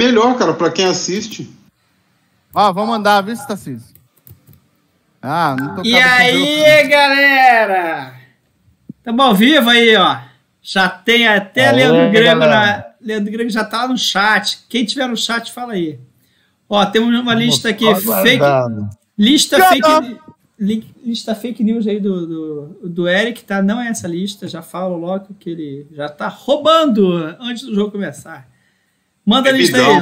melhor, cara, pra quem assiste. Ó, vou mandar, vê se tá Tarcísio. Ah, não tô. E aí, galera? Tamo ao vivo aí, ó. Já tem até Leandro Grego Leandro Grego já tá no chat. Quem tiver no chat, fala aí. Ó, temos uma lista aqui, lista fake news aí do Eric, tá? Não é essa lista, já falo logo que ele já tá roubando antes do jogo começar. Manda a lista aí.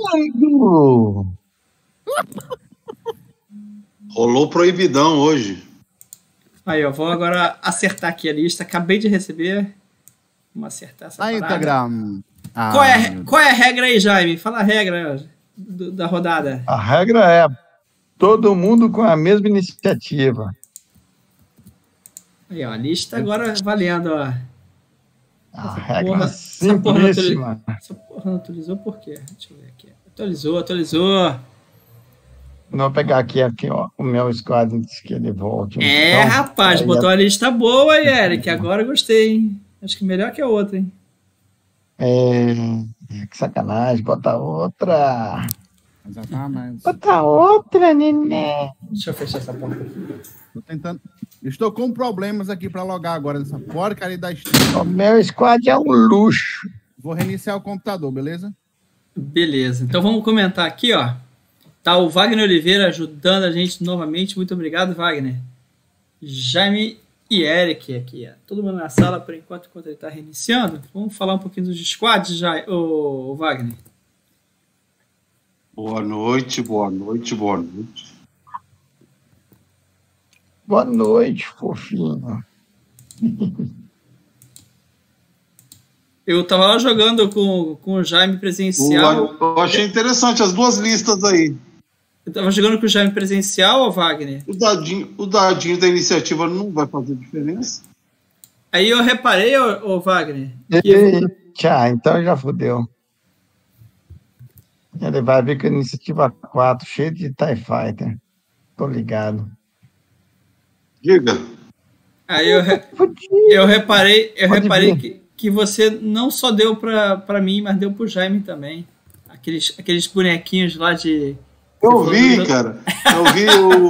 Rolou proibidão hoje. Aí, ó, vou agora acertar aqui a lista. Acabei de receber. Vamos acertar essa parada. Instagram. Qual é a regra aí, Jaime? Fala a regra da rodada. A regra é todo mundo com a mesma iniciativa. Aí, ó, a lista agora valendo, ó. A regra simplíssima. Essa porra não atualizou por quê? Deixa eu ver aqui. Atualizou. Vou pegar aqui ó, o meu squad antes que ele volte. Então, rapaz, botou a lista boa aí, Eric. Agora eu gostei, hein? Acho que melhor que a outra, hein? Que sacanagem, bota outra. Exatamente. Bota outra, neném. Deixa eu fechar essa porta. Tô tentando. Estou com problemas aqui para logar agora nessa porcaria da stream. O meu squad é um luxo. Vou reiniciar o computador, beleza? Beleza. Então vamos comentar aqui, ó. Tá o Wagner Oliveira ajudando a gente novamente. Muito obrigado, Wagner. Jaime e Eric aqui, ó. Todo mundo na sala por enquanto ele está reiniciando. Vamos falar um pouquinho dos squads, já, o Wagner. Boa noite. Boa noite, fofinho. Eu tava lá jogando com o Jaime presencial. Eu achei interessante as duas listas aí. Eu tava jogando com o Jaime presencial, Wagner. O dadinho da iniciativa não vai fazer diferença? Aí eu reparei, ô Wagner. Então já fodeu. Ele vai vir com a iniciativa 4, cheio de TIE Fighter. Tô ligado. Diga. Aí eu reparei que você não só deu pra mim, mas deu pro Jaime também. Aqueles bonequinhos lá de... Eu vi, cara. Eu vi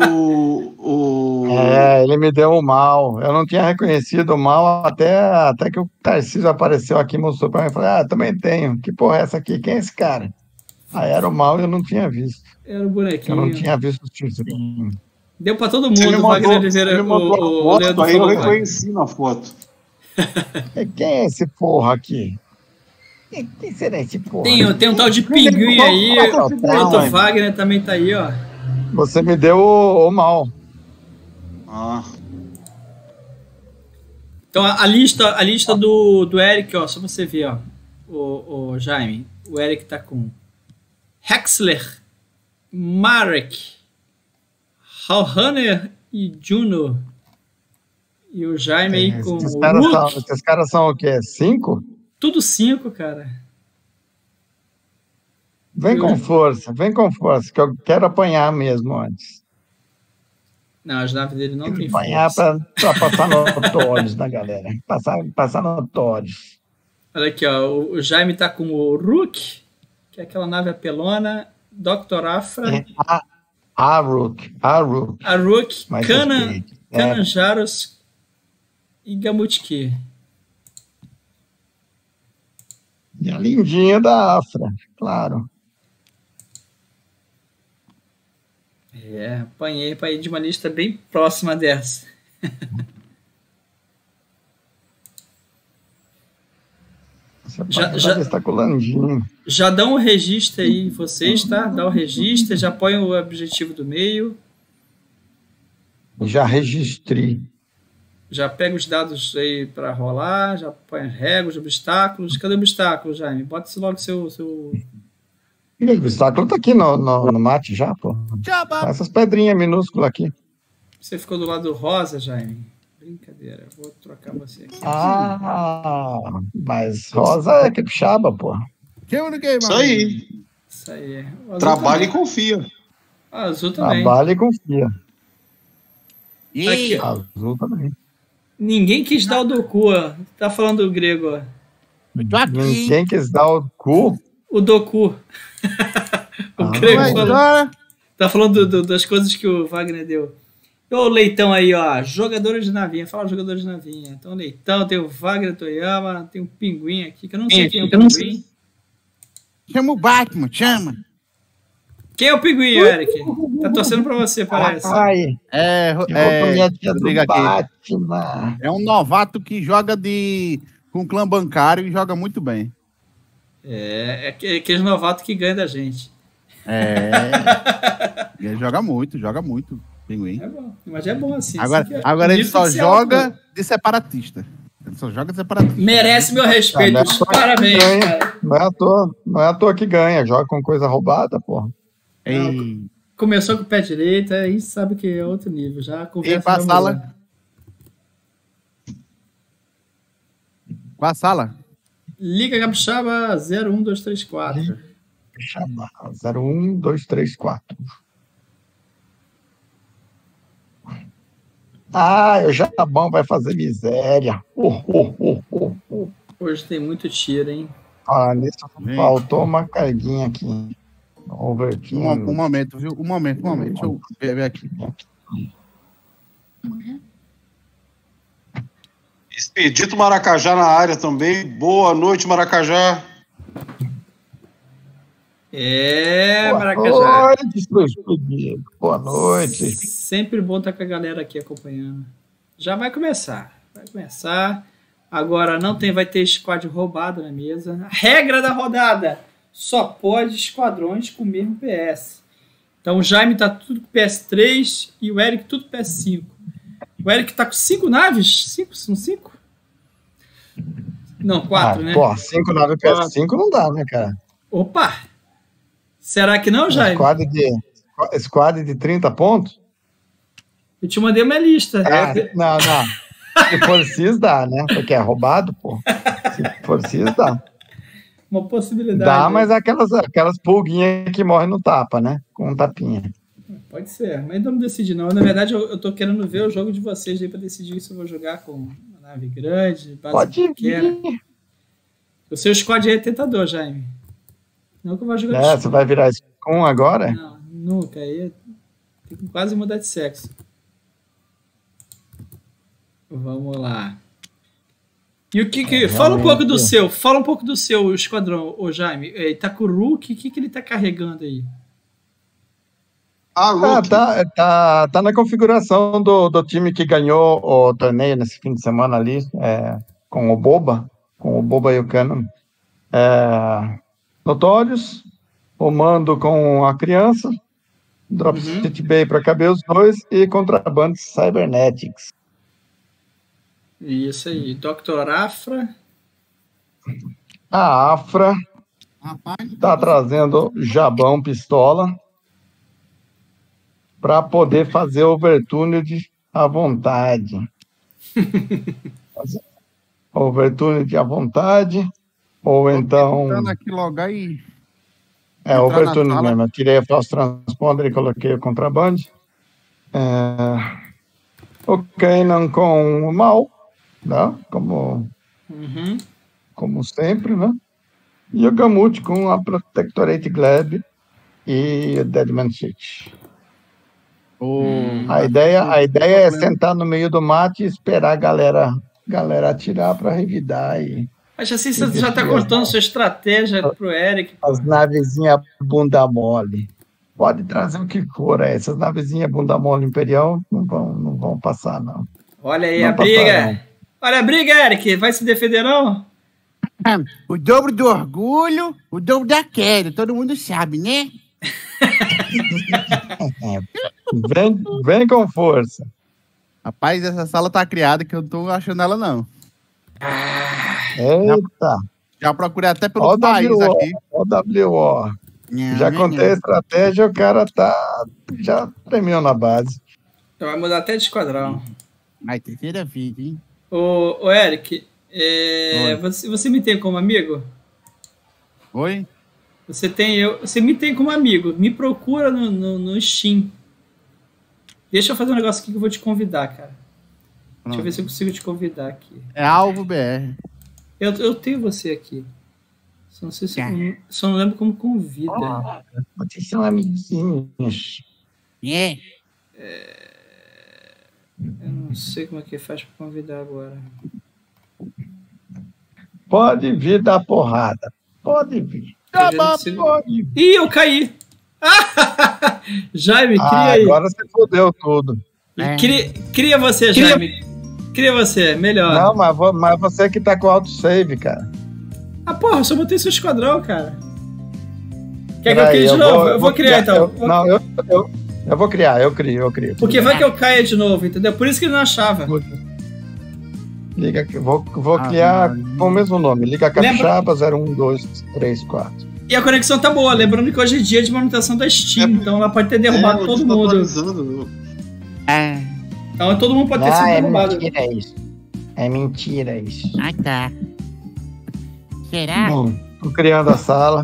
ele me deu um mal. Eu não tinha reconhecido o mal até que o Tarcísio apareceu aqui e mostrou pra mim. Eu falei, também tenho. Que porra é essa aqui? Quem é esse cara? Aí era o mal e eu não tinha visto. Era o bonequinho. Eu não tinha visto o título. Deu pra todo mundo, o Wagner Oliveira. O Leandro aí eu reconheci na foto. Quem é esse porra aqui? Quem será esse porra? Tem um tal de pinguim aí. O Wagner também tá aí, ó. Você me deu o mal. Então a lista do Eric, ó, só você ver, ó. O Jaime. O Eric tá com Hexler, Marek, Halhanner e Juno. E o Jaime aí com esses caras são o quê? 5? Tudo 5, cara. Vem com força, que eu quero apanhar mesmo antes. Não, as naves dele não tem apanhar força. Pra passar notórios da galera. Passar notórios. Olha aqui, ó. O Jaime tá com o Rook, que é aquela nave apelona, Dr. Afra. A Rook. Kanan Jarros e Gamutki. E a lindinha da Afra, claro. Apanhei de uma lista bem próxima dessa. Já está com o Landinho. Já dá um registro aí, vocês, tá? Dá o registro, já põe o objetivo do meio. Já registrei. Já pega os dados aí para rolar, já põe as regras, obstáculos. Cadê o obstáculo, Jaime? Bota logo seu... O obstáculo tá aqui no mate já, pô. Essas pedrinhas minúsculas aqui. Você ficou do lado rosa, Jaime? Brincadeira, vou trocar você aqui. Mas rosa é capixaba, pô. Isso aí. Trabalha e confia. Azul também. Trabalha e confia. Aqui, azul também. Ninguém quis dar o do cu, ó. Tá falando o grego, ó. Ninguém quis dar o cu? O Doku. O Grego tá falando das coisas que o Wagner deu. E o Leitão aí, ó. Jogadores de navinha. Fala jogadores de navinha. Então, Leitão, tem o Wagner Toyama, tem um pinguim aqui, que eu não sei quem é o pinguim. Chama o Batman, chama. Quem é o pinguim, Eric? Tá torcendo pra você, parece. É um novato que joga com clã bancário e joga muito bem. É aqueles novatos que ganham da gente. Ele joga muito, pinguim. É bom, mas é bom assim. Agora ele só joga de separatista. Ele só joga de separatista. Merece meu respeito. Parabéns, cara. Não é à toa que ganha, joga com coisa roubada, porra. Começou com o pé direito, aí sabe que é outro nível. Já conversa. Qual a sala? Qual a sala? Liga Capixaba 01234. Capixaba 01234. O Jabão vai fazer miséria. Hoje tem muito tiro, hein? Nisso faltou uma carguinha aqui. Um momento, viu? Um momento. Deixa eu ver aqui. Expedito Maracajá na área também. Boa noite, Maracajá. Maracajá. Boa noite. Sempre bom estar com a galera aqui acompanhando. Já vai começar. Agora vai ter squad roubado na mesa. A regra da rodada: só pode esquadrões com o mesmo PS. Então o Jaime tá tudo com PS3 e o Eric tudo com PS5. O Eric tá com 5 naves? 5? São 5? Não, 4, né? 5 naves PS5 não dá, né, cara? Opa! Será que não, Jaime? Squad de 30 pontos? Eu te mandei uma lista. Não. Se for CIS, dá, né? Porque é roubado, pô. Se for CIS, dá. Uma possibilidade. Dá, mas aquelas pulguinhas que morrem no tapa, né? Com um tapinha. Pode ser, mas ainda não decidi, não. Na verdade, eu tô querendo ver o jogo de vocês aí pra decidir se eu vou jogar com uma nave grande, base pequena. O seu squad aí é tentador, Jaime. Não que eu vou jogar você vai virar Scum agora? Não, nunca. Aí tem que quase mudar de sexo. Vamos lá. E o que fala um pouco do seu esquadrão, ô Jaime. Tá com o Rook, o que ele tá carregando aí? Tá na configuração do time que ganhou o torneio nesse fim de semana ali, com o Boba e o Cannon. Notórios, o Mando com a criança, Dropset Bay para caber os dois e Contraband Cybernetics. Isso aí. Dr. Afra. A Afra tá trazendo Jabão Pistola para poder fazer overtuned à vontade. Overtuned à vontade, ou então... aqui logo aí. Overtuned mesmo. Eu tirei a false transponder e coloquei o Contraband. O Kanan com o Mal, né? Como sempre, né? E o Gamut com a Protectorate Gleb e o Deadman City. A ideia é sentar no meio do mato e esperar a galera atirar para revidar. Mas assim você já está contando sua estratégia pro Eric. As navezinhas bunda mole. Pode trazer o que for. Essas navezinhas bunda mole imperial não vão passar, não. Olha aí a briga. Olha a briga, Eric. Vai se defender, não? O dobro do orgulho, o dobro da queda. Todo mundo sabe, né? Vem com força. Rapaz, essa sala tá criada que eu não tô achando ela, não. Eita. Já procurei até pelo país aqui. OWO. Já contei a estratégia, o cara já terminou na base. Vai mudar até de esquadrão. Mas terceira vez, hein? Ô Eric, você me tem como amigo? Oi? Você me tem como amigo. Me procura no Steam. Deixa eu fazer um negócio aqui que eu vou te convidar, cara. Deixa eu ver se eu consigo te convidar aqui. É Alvo BR. Eu tenho você aqui. Só não sei se só não lembro como convida. Vocês são amiguinhos. É. Eu não sei como é que faz para convidar agora. Pode vir dar porrada. Pode vir. Pode. Ih, eu caí. Jaime, cria aí. Agora você fodeu tudo. Cria você, Jaime. Cria você, melhor. Não, mas você que tá com autosave, cara. Ah, porra, eu só botei seu esquadrão, cara. Quer que eu crie de novo? Eu vou criar, então. Eu vou criar, eu crio. Porque vai que eu caia de novo, entendeu? Por isso que ele não achava. Liga, vou criar com o mesmo nome. Liga Capixaba 01234. E a conexão tá boa, lembrando que hoje é dia de manutenção da Steam, então ela pode ter derrubado todo mundo. Então todo mundo pode ter sido derrubado. É mentira isso. Ah, tá. Será? Bom, tô criando a sala.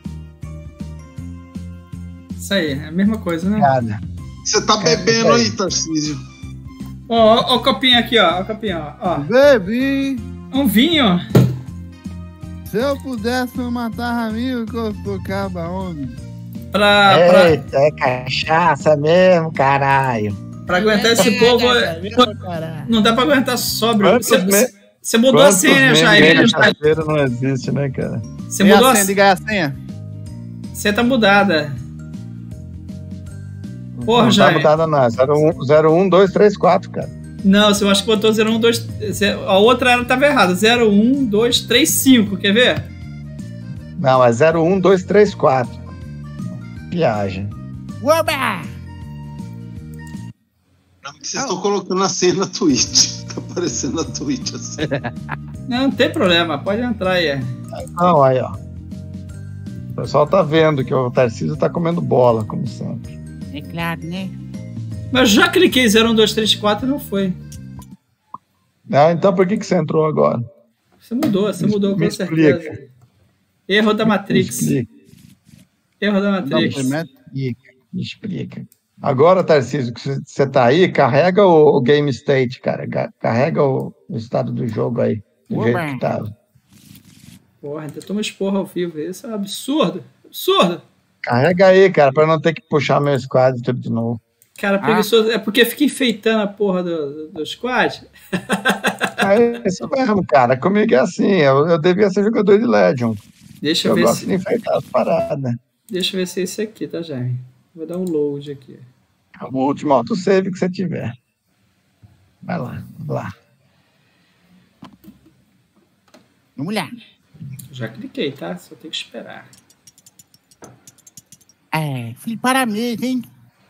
Isso aí, é a mesma coisa, né? Cara. Você tá bebendo aí, Tarcísio. Ó, o copinho aqui, ó. O copinho, ó. Bebi. Um vinho. Se eu pudesse matar Ramiro, que eu tocava onde? Eita, é cachaça mesmo, caralho. Pra aguentar esse povo, não dá pra aguentar sóbrio. Você mudou a senha, Jair. Cachaceiro não existe, né, cara? Você mudou a senha? Diga a senha. Você tá mudada. Porra, não Jair. Tá mudada não. 01234, cara. Não, você acha que botou 012... A outra era tava errada. 01235, quer ver? Não, é 01234. Viagem. Oba! Vocês estão colocando a senha na Twitch. Tá aparecendo na Twitch assim. Não tem problema, pode entrar aí. Não, aí, ó. O pessoal tá vendo que o Tarcísio tá comendo bola, como sempre. É claro, né? Mas já cliquei 01234 e não foi. Ah, então por que você entrou agora? Você mudou com certeza. Erro da Matrix. Erro da Matrix. Me explica. Agora, Tarcísio, que você tá aí, carrega o Game State, cara. Carrega o estado do jogo aí, do jeito que tava. Porra, ainda toma esporra ao vivo. Isso é um absurdo. Absurdo. Carrega aí, cara, pra não ter que puxar meu squad tudo de nonovo. Cara, preguiçoso. É porque fica enfeitando a porra do squad. É isso mesmo, cara. Comigo é assim. Eu devia ser jogador de Legion. Deixa eu ver gosto de enfeitar as paradas. Deixa eu ver se é esse aqui, tá, Jaime? Vou dar um load aqui. O último autosave que você tiver. Vai lá. Vamos lá. Já cliquei, tá? Só tem que esperar. Flipar a mesa, hein?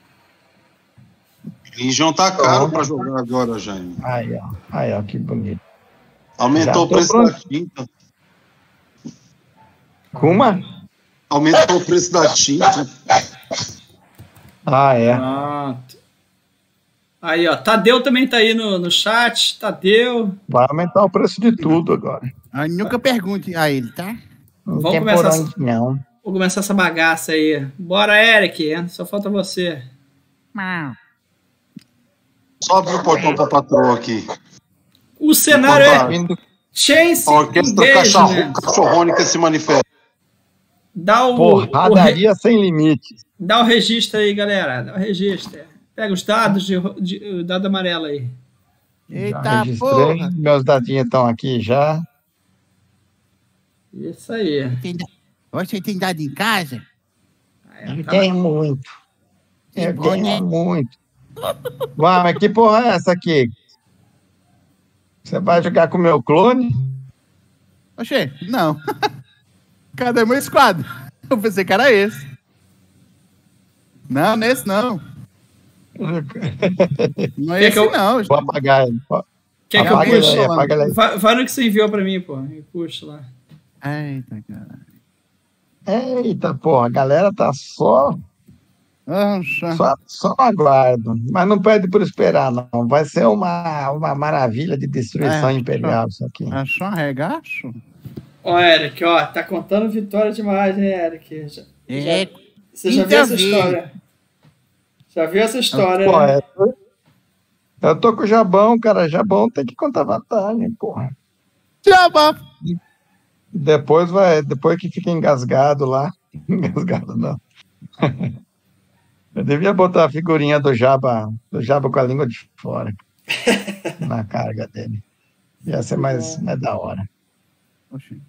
Legion tá caro pra jogar agora, Jaime. Aí, ó, que bonito. Aumentou o preço da tinta. Como? Aumentou o preço da tinta. É. Pronto. Aí, ó. Tadeu também tá aí no chat. Tadeu. Vai aumentar o preço de tudo agora. Nunca pergunte a ele, tá? Vamos começar essa bagaça aí. Bora, Eric. Só falta você. Só abrir o portão pra patroa aqui. O cenário é Chance Orquestra Cachorrônica se manifesta. Dá o porradaria sem limites. Dá o registro aí, galera. Dá o registro. Pega os dados de dado amarelo aí. Eita, porra. Meus dadinhos estão aqui já. Isso aí. Você tem dado em casa? Eu tenho muito. Eu tenho muito. Ué, mas que porra é essa aqui? Você vai jogar com o meu clone? Oxê, não. Cadê meu squad? Eu pensei que era esse. Não, nesse não. Não é esse não. Vou apagar ele. Quer que eu puxe? Apaga ele aí. Vai no que você enviou pra mim, pô. Me puxa lá. Eita, caralho. Eita, porra. A galera tá só no aguardo. Mas não pede por esperar, não. Vai ser uma maravilha de destruição imperial isso aqui. É só um regaço? Ó, Eric, ó. Tá contando vitória demais, né, Eric? Você já viu essa história? Já viu essa história, né? Eu tô com o Jabão, cara. Jabão tem que contar vantagem, porra. Jabão! Depois que fica engasgado lá. Engasgado não. Eu devia botar a figurinha do Jabba com a língua de fora na carga dele. Ia ser mais da hora. Oxi.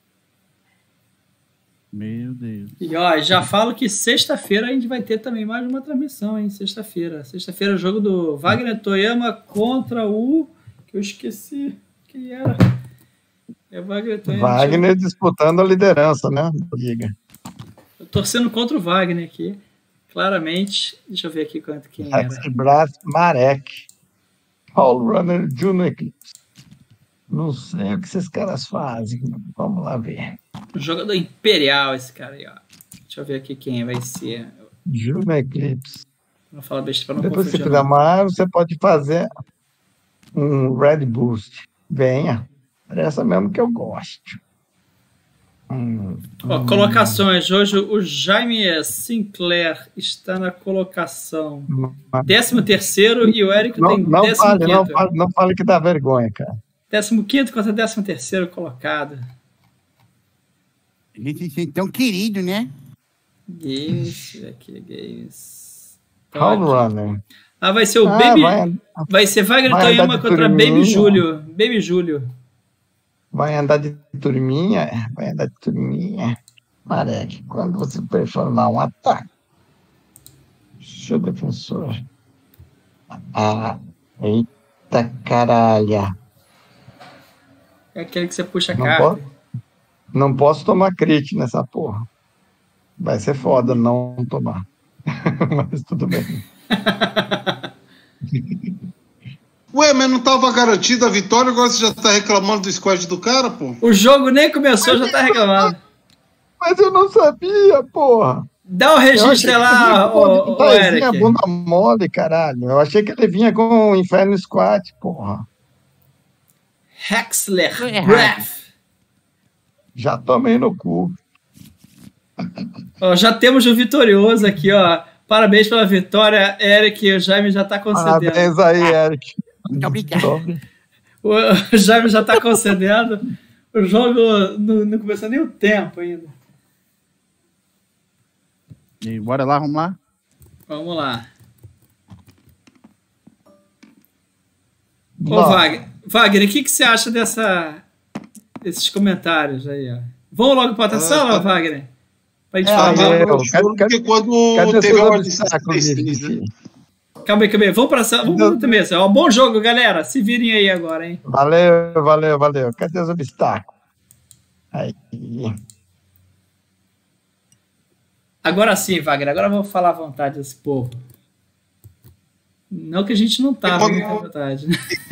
Meu Deus. E ó, já falo que sexta-feira a gente vai ter também mais uma transmissão, hein? Sexta-feira. Sexta-feira é o jogo do Wagner Toyama contra o... que eu esqueci quem era. É Wagner Toyama. Wagner disputando a liderança, né? Liga. Eu torcendo contra o Wagner aqui. Claramente. Deixa eu ver aqui quem era. Brás Marek. Paul Runner Junior Eclipse. Não sei o que esses caras fazem. Vamos lá ver. Jogador Imperial, esse cara aí, ó. Deixa eu ver aqui quem vai ser. Junior Eclipse. Vou falar besteira pra não Depois, se confundir. quiser mais, você pode fazer um Red Boost. Venha. Essa mesmo que eu gosto. Ó, colocações. Hoje o Jaime Sinclair está na colocação 13º e o Eric tem 15º. Não fale que dá vergonha, cara. 15º contra 13º colocado. Ele se tão querido, né? Games, aqui, Games. Paul Runner. Ah, vai ser o Baby. Vai ser Wagner Toyama contra Baby Júlio. Baby Júlio. Vai andar de turminha. Marek, quando você performar um ataque. Seu defensor. Eita caralho. É aquele que você puxa a carta. Não posso tomar crit nessa porra. Vai ser foda não tomar. Mas tudo bem. Ué, mas não tava garantida a vitória, agora você já tá reclamando do squad do cara, pô? O jogo nem começou, já tá reclamando. Mas eu não sabia, porra. Dá o registro lá, o Eric. Bunda mole, caralho. Eu achei que ele vinha com o Inferno Squad, porra. Hexler Breath. Já tomei no cu. Ó, já temos o vitorioso aqui, ó. Parabéns pela vitória, Eric. O Jaime já tá concedendo. Parabéns aí, Eric. Muito obrigado. O Jaime já tá concedendo. O jogo não começou nem o tempo ainda. E bora lá, vamos lá? Vamos lá. Ô, Wagner, o que você acha desses comentários aí, ó? Vamos logo para outra sala, Wagner? Pra gente falar. Porque quando teve uma obstáculo, Calma aí. Vamos para a sala. Vamos também. Ó, bom jogo, galera. Se virem aí agora, hein? Valeu. Cadê os obstáculos? Aí. Agora sim, Wagner. Agora eu vou falar à vontade desse povo. Não que a gente não tava muito à vontade.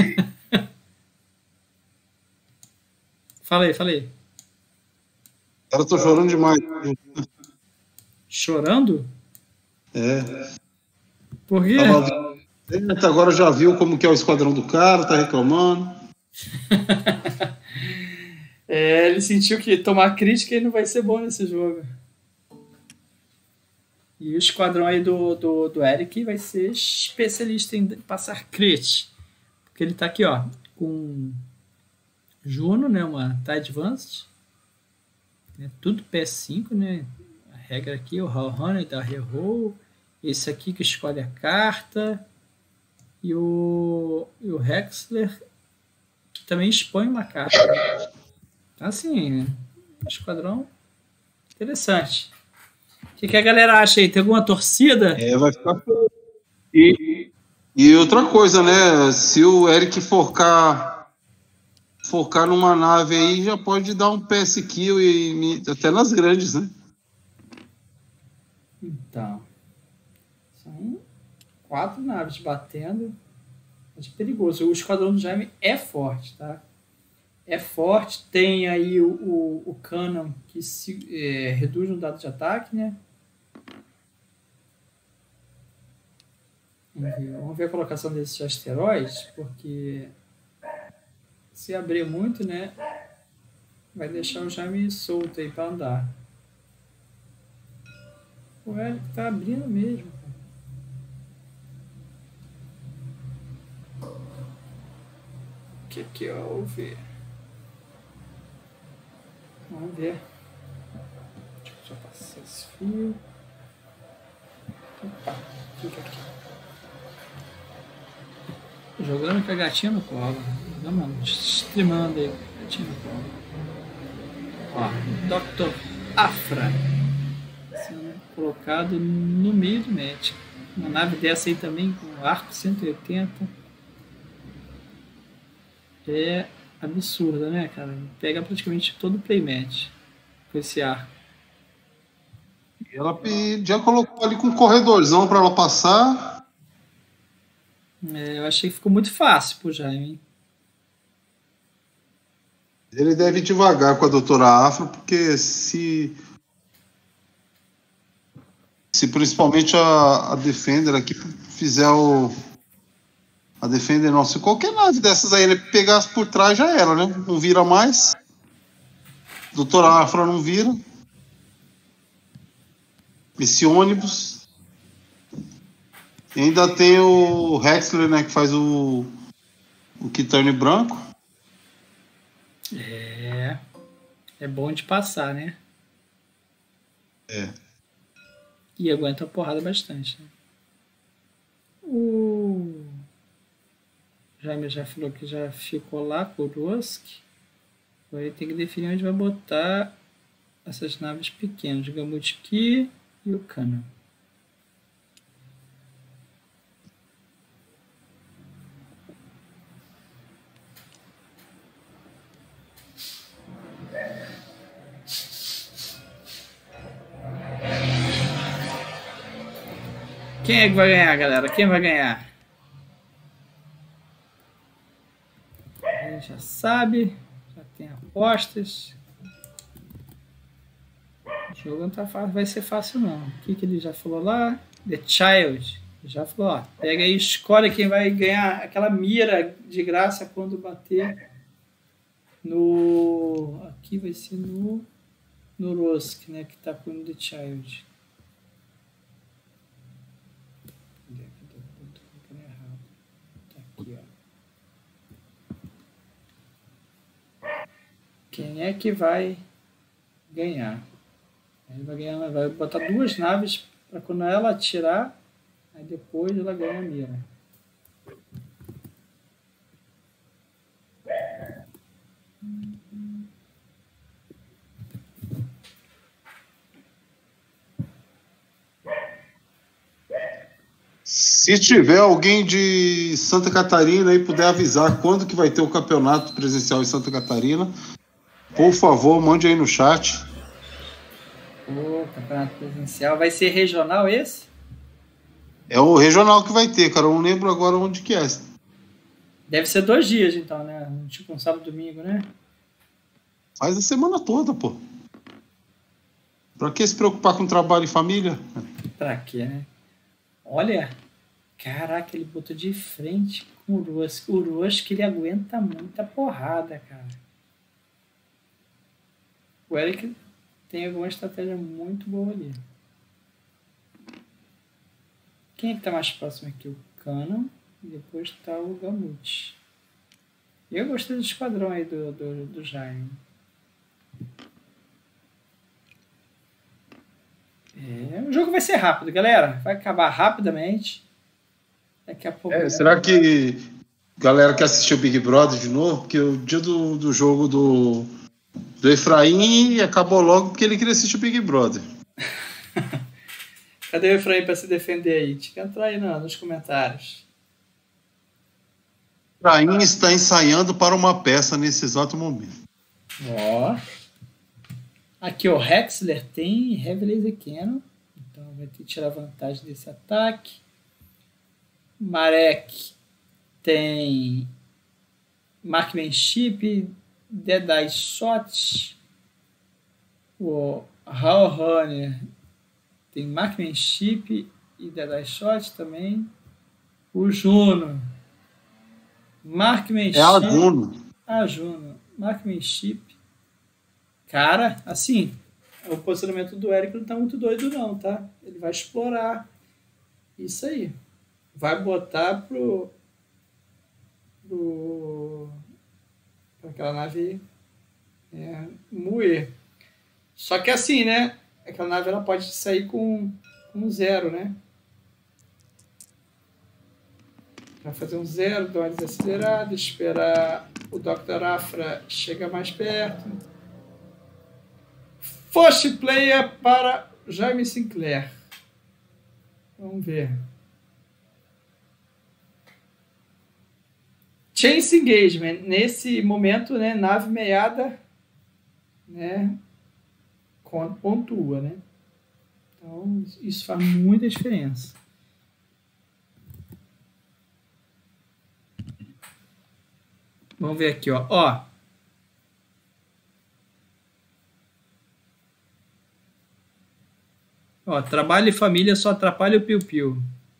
Fala aí. Cara, eu tô chorando demais. Chorando? É. Por quê? Agora já viu como que é o esquadrão do cara, tá reclamando. Ele sentiu que tomar crítica ele não vai ser bom nesse jogo. E o esquadrão aí do Eric vai ser especialista em passar crit. Porque ele tá aqui, ó, com Juno, né, uma TIE Advanced. É tudo PS5, né? A regra aqui, o Honey da Reroll. Esse aqui que escolhe a carta. E o Hexler, que também expõe uma carta. Assim, esquadrão interessante. O que a galera acha aí? Tem alguma torcida? Vai ficar. E outra coisa, né? Se o Eric forcar numa nave aí, já pode dar um PS kill até nas grandes, né? Então. São 4 naves batendo. Mas perigoso. O esquadrão do Jaime é forte, tá? É forte. Tem aí o Cannon que reduz o dado de ataque, né? Vamos ver a colocação desses asteroides, porque se abrir muito, né, vai deixar o Jaime solto aí para andar. O Eric tá abrindo mesmo. O que houve? Vamos ver. Deixa eu só passar esse fio. Opa, fica aqui. Jogando com a gatinha no colo. Não, mano, streamando aí com a gatinha no colo. Ó, Dr. Afra sendo colocado no meio do match. Uma nave dessa aí também com arco 180 é absurda, né, cara? Pega praticamente todo o playmatch com esse arco. Ela já colocou ali com um corredorzão para ela passar. Eu achei que ficou muito fácil pro Jaime, hein? Ele deve ir devagar com a doutora Afro, porque se principalmente a Defender aqui fizer a Defender, nossa, qualquer nave dessas aí, ele pegasse por trás já era, né? Não vira mais. Doutora Afro não vira. Esse ônibus. E ainda tem o Hexler, né? Que faz o Kitane branco. É bom de passar, né? É. E aguenta a porrada bastante, né? O Jaime já falou que já ficou lá com o Rusk. Aí tem que definir onde vai botar essas naves pequenas. O Gamutki e o Cannon. Quem é que vai ganhar, galera? Quem vai ganhar? A gente já sabe, já tem apostas. O jogo não tá fácil, vai ser fácil não. O que ele já falou lá? The Child. Já falou, ó, pega aí, escolhe quem vai ganhar aquela mira de graça quando bater no... Aqui vai ser no Rusk, né? Que tá com o The Child. Quem é que vai ganhar? Ele vai ganhar, vai botar 2 naves para quando ela atirar, aí depois ela ganha a mira. Se tiver alguém de Santa Catarina e puder avisar quando que vai ter o campeonato presencial em Santa Catarina, por favor, mande aí no chat. Campeonato presencial. Vai ser regional esse? É o regional que vai ter, cara. Eu não lembro agora onde que é. Deve ser 2 dias, então, né? Tipo um sábado e domingo, né? Faz a semana toda, pô. Pra que se preocupar com trabalho e família? Pra quê, né? Olha, caraca, ele botou de frente com o Rusk. O Rusk, ele aguenta muita porrada, cara. O Eric tem alguma estratégia muito boa ali. Quem é que tá mais próximo aqui? O Cannon e depois tá o Gamut. Eu gostei do esquadrão aí do Jaime. O jogo vai ser rápido, galera. Vai acabar rapidamente. Daqui a pouco. Será que galera quer assistir o Big Brother de novo? Porque o dia do jogo do Efraim acabou logo porque ele queria assistir o Big Brother. Cadê o Efraim para se defender aí? Tinha que entrar aí nos comentários. Efraim está ensaiando para uma peça nesse exato momento. Ó. Aqui o Hexler tem Heavy Laser Cannon. Então vai ter que tirar vantagem desse ataque. Marek tem Marksmanship, Dead Eye Shot. O Hal Runner tem Marksmanship e Dead Eye Shot também. O Juno. Marksmanship. É a Juno. A Juno. Marksmanship. Cara, assim, o posicionamento do Eric não tá muito doido não, tá? Ele vai explorar isso aí. Vai botar pra aquela nave moer. Só que assim, né? Aquela nave ela pode sair com 0, né? Vai fazer um 0, dar uma desacelerada, esperar o Dr. Afra chegar mais perto. First player para Jaime Sinclair. Vamos ver. Chase engagement. Nesse momento, né, nave meiada, né, pontua, né? Então, isso faz muita diferença. Vamos ver aqui, ó. Ó, trabalho e família só atrapalha o piu-piu.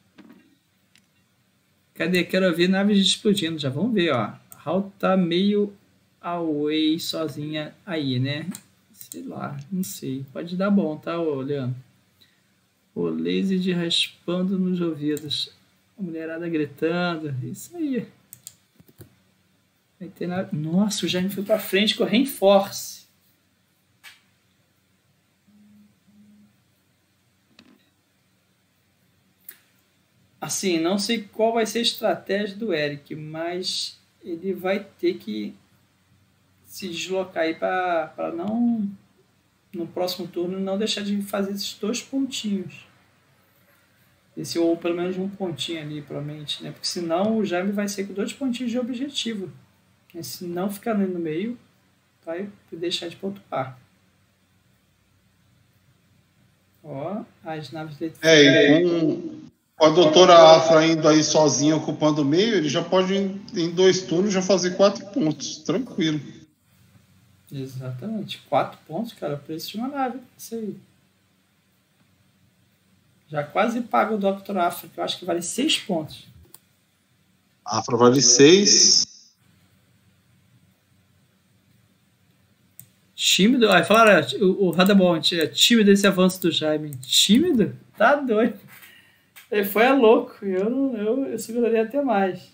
Cadê? Quero ver naves explodindo. Já vamos ver, ó. Hal tá meio away sozinha aí, né? Sei lá, não sei. Pode dar bom, tá, Leandro? O laser de raspando nos ouvidos. A mulherada gritando. Isso aí. Vai ter nada. Nossa, o Jaime foi pra frente com o Reinforce. Assim, não sei qual vai ser a estratégia do Eric, mas ele vai ter que se deslocar aí para não, no próximo turno, não deixar de fazer esses 2 pontinhos. Esse, ou pelo menos um pontinho ali, provavelmente, né? Porque senão o Jaime vai ser com 2 pontinhos de objetivo. E se não ficar ali no meio, vai deixar de pontuar. Ó, as naves dele. Com a doutora Afra indo aí sozinha, ocupando o meio, ele já pode, em 2 turnos, já fazer 4 pontos. Tranquilo. Exatamente. 4 pontos, cara, preço de uma nave. Isso aí. Já quase paga o Dr. Afra, que eu acho que vale 6 pontos. Afra vale 6. Tímido? Aí falaram, o Radamont, é tímido esse avanço do Jaime. Tímido? Tá doido. Ele foi louco. Eu seguraria até mais.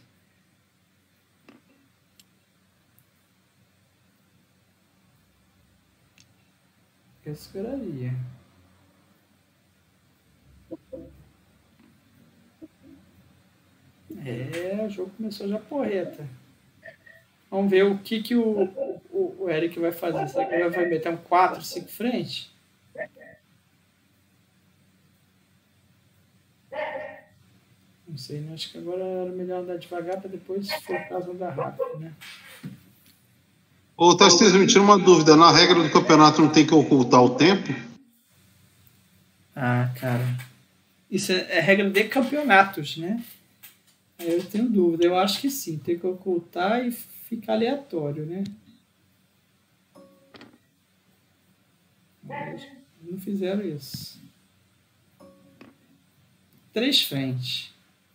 Eu seguraria. O jogo começou já porreta. Vamos ver o que o Eric vai fazer. Será que ele vai meter um 4, 5 frente? Não sei, né? Acho que agora era melhor andar devagar para depois, se for o caso, andar rápido, né? Ô, Tarcísio, me tira uma dúvida. Na regra do campeonato não tem que ocultar o tempo? Ah, cara. Isso é regra de campeonatos, né? Aí eu tenho dúvida. Eu acho que sim. Tem que ocultar e ficar aleatório, né? Mas não fizeram isso. 3 frentes.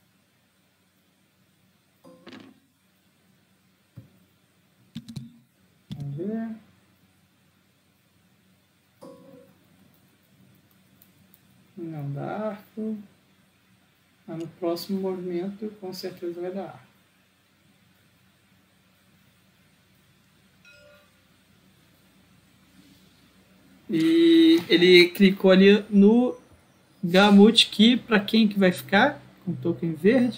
Vamos ver. Não dá arco. Mas no próximo movimento, com certeza vai dar arco. E ele clicou ali no Gamut Key, para quem que vai ficar com o token verde.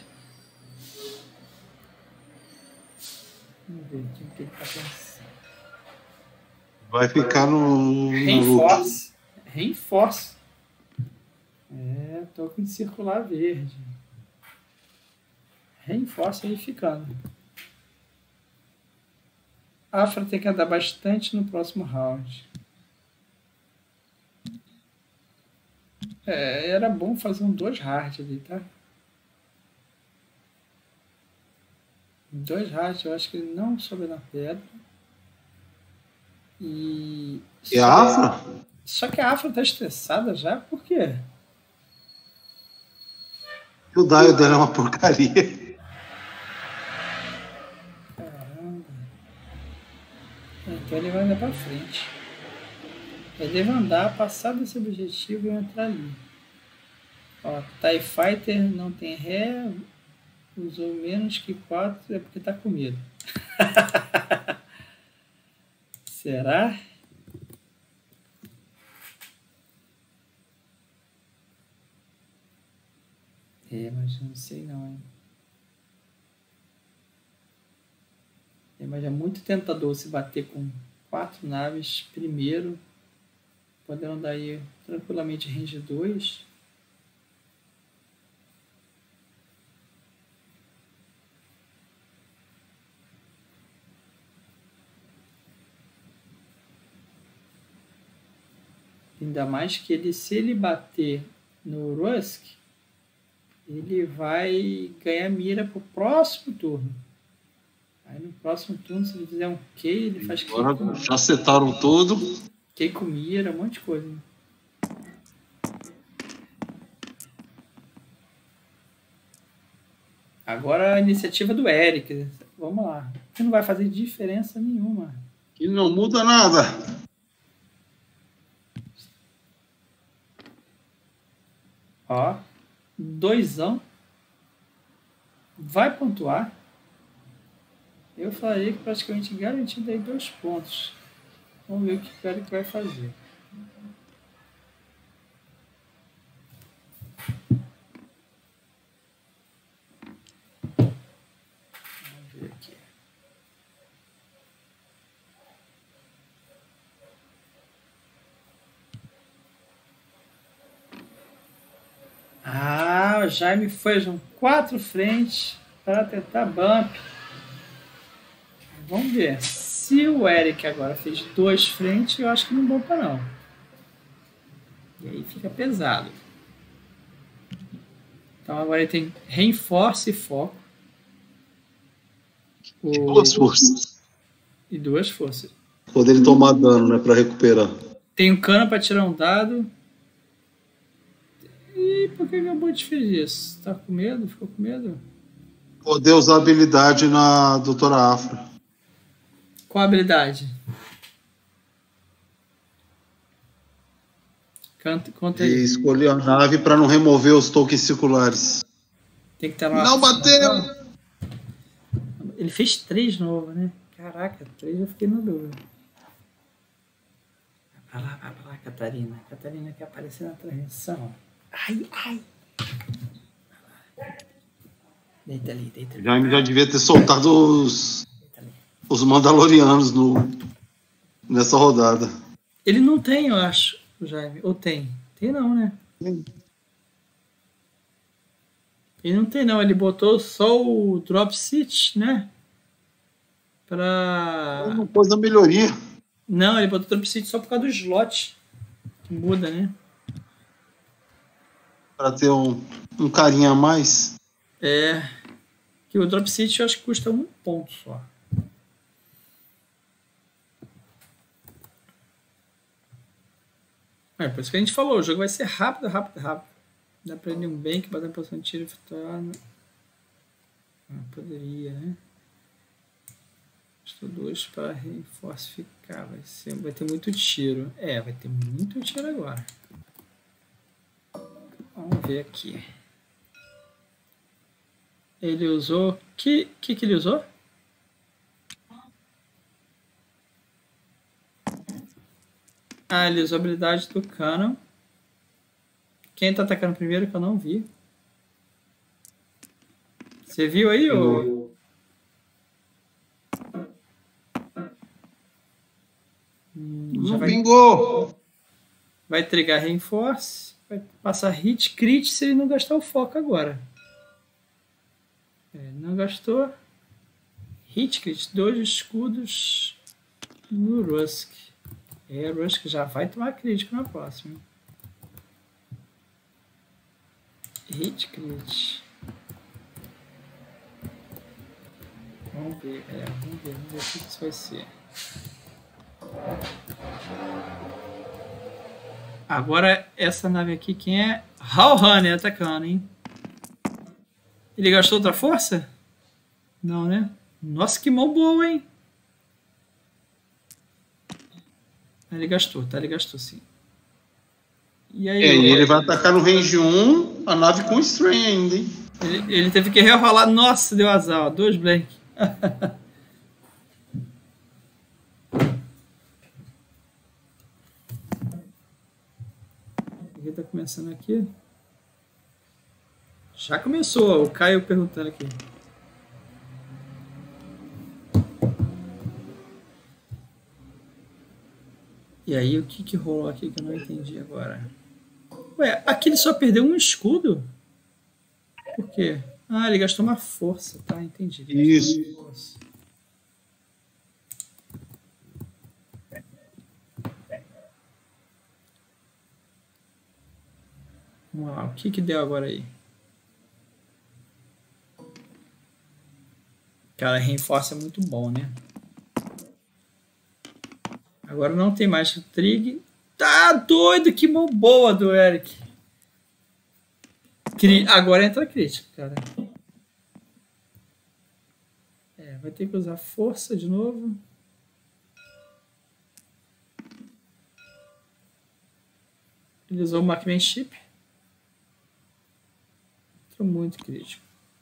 Vamos ver quem que ele tá pensando. Vai ficar no Reinforce. Reinforce. Token de circular verde. Reinforce aí ficando. Afra tem que andar bastante no próximo round. Era bom fazer um 2 hard ali, tá? 2 hard, eu acho que ele não sobe na pedra. E a Afra? Só que a Afra tá estressada já, por quê? O dial dela é uma porcaria. Caramba. Então ele vai andar pra frente. Ele deve andar, passar desse objetivo e entrar ali. Ó, TIE Fighter não tem ré, usou menos que 4, é porque tá com medo. Será? mas não sei não, hein? Mas é muito tentador se bater com 4 naves primeiro, podendo dar aí tranquilamente range 2. Ainda mais que ele, se ele bater no Rusk, ele vai ganhar mira pro próximo turno. Aí no próximo turno, se ele fizer um Q, ele faz Q Agora já setaram tudo. Q com mira, um monte de coisa. Agora a iniciativa do Eric. Vamos lá. Que não vai fazer diferença nenhuma. E não muda nada. Ó, 2ão. Vai pontuar. Eu falei que praticamente garantido aí 2 pontos. Vamos ver o que o Eric vai fazer. Vamos ver aqui. Ah, o Jaime foi com 4 frentes para tentar bump. Vamos ver. Se o Eric agora fez 2 frentes, eu acho que não bumpa não. E aí fica pesado. Então agora ele tem reinforce e foco. Duas forças. E 2 forças. Poder ele tomar dano, né? Pra recuperar. Tem um cano para tirar um dado. E por que o Bot fez isso? Tá com medo? Ficou com medo? Poder usar habilidade na Doutora Afra. Qual a habilidade? Conta E aí. escolher a nave para não remover os tokens circulares. Tem que estar lá. Não bateu! Ele fez 3 novo, né? Caraca, 3 eu fiquei na dúvida. Vai pra lá, Catarina. Catarina quer aparecer na transmissão. Ai. Deita ali. Já devia ter soltado os Mandalorianos nessa rodada. Ele não tem, eu acho, o Jaime. Ou tem? Tem não, né? Sim. Ele não tem não. Ele botou só o Drop Seat, né? Uma coisa da melhoria. Não, ele botou o Drop Seat só por causa do slot. Que muda, né? Para ter um carinha a mais. É. Que o Drop Seat eu acho que custa 1 ponto só. Por isso que a gente falou, o jogo vai ser rápido. Dá pra ir um bank, bater em posição de tiro e efetuar. Poderia, né? Estou 2 para reforcificar. Vai ter muito tiro. Vai ter muito tiro agora. Vamos ver aqui. Ele usou... Que ele usou? Ele usou a habilidade do Canon. Quem tá atacando primeiro que eu não vi? Você viu aí? Não pingou! Vai trigar Reinforce. Vai passar Hit Crit se ele não gastar o foco agora. Não gastou. Hit Crit. 2 escudos no Rusk. O Rusk já vai tomar crítico na próxima. Hit Crit. Vamos ver o que isso vai ser. Agora essa nave aqui, quem é? Hallhunter atacando, hein? Ele gastou outra força? Não, né? Nossa, que mão boa, hein? Ele gastou, tá? Ele gastou sim. E aí? Ele vai atacar no range 1, a nave com strain ainda, hein? Ele teve que rerolar. Nossa, deu azar, ó. 2 blank. O que tá começando aqui? Já começou, o Caio perguntando aqui. E aí, o que rolou aqui que eu não entendi agora? Ué, aqui ele só perdeu um escudo? Por quê? Ah, ele gastou uma força, tá? Entendi. Isso. Vamos lá, o que deu agora aí? Cara, Reinforce é muito bom, né? Agora não tem mais Trig. Tá doido, que mão boa do Eric. Agora entra crítico, cara. Vai ter que usar força de novo. Ele usou o Marksmanship. Entrou muito crítico.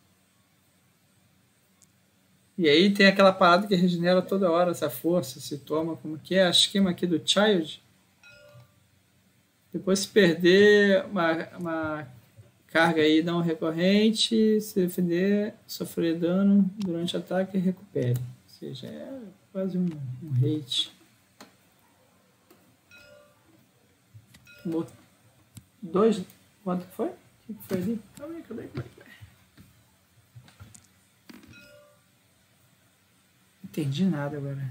E aí tem aquela parada que regenera toda hora essa força, se toma, como que é? A esquema aqui do Child. Depois se perder uma carga aí não recorrente, se defender, sofrer dano durante o ataque e recupere. Ou seja, é quase um hate. Tomou 2. Quanto que foi? O que foi ali? Calma aí. Entendi nada agora.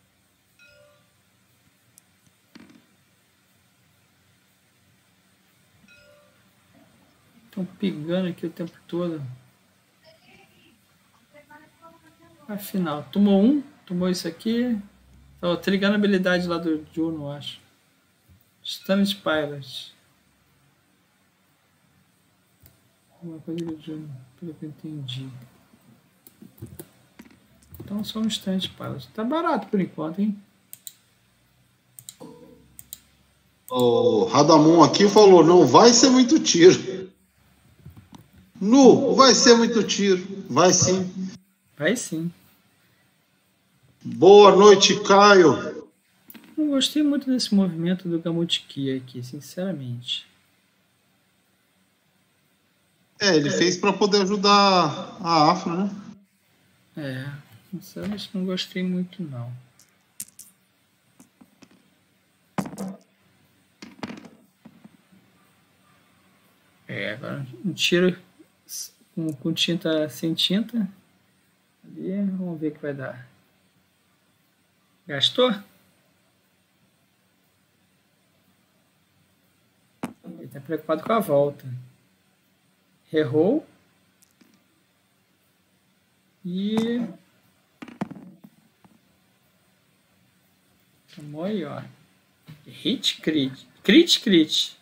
Estão pegando aqui o tempo todo. Afinal, tomou um, tomou isso aqui. Tô trigando a habilidade lá do Juno, acho. Stunned Pilot. Uma coisa do Juno, pelo que eu entendi. Então só um Stunned Pilot. Tá barato por enquanto, hein? O Radamon aqui falou, não vai ser muito tiro. Nu, vai ser muito tiro. Vai sim. Vai sim. Boa noite, Caio. Não gostei muito desse movimento do Gamotiki aqui, sinceramente. Ele fez para poder ajudar a Afro, né? Sinceramente não gostei muito não. Agora um tiro com tinta sem tinta. Ali, vamos ver o que vai dar. Gastou? Ele está preocupado com a volta. Errou. E tomou aí, ó. Hit, crit. Crit.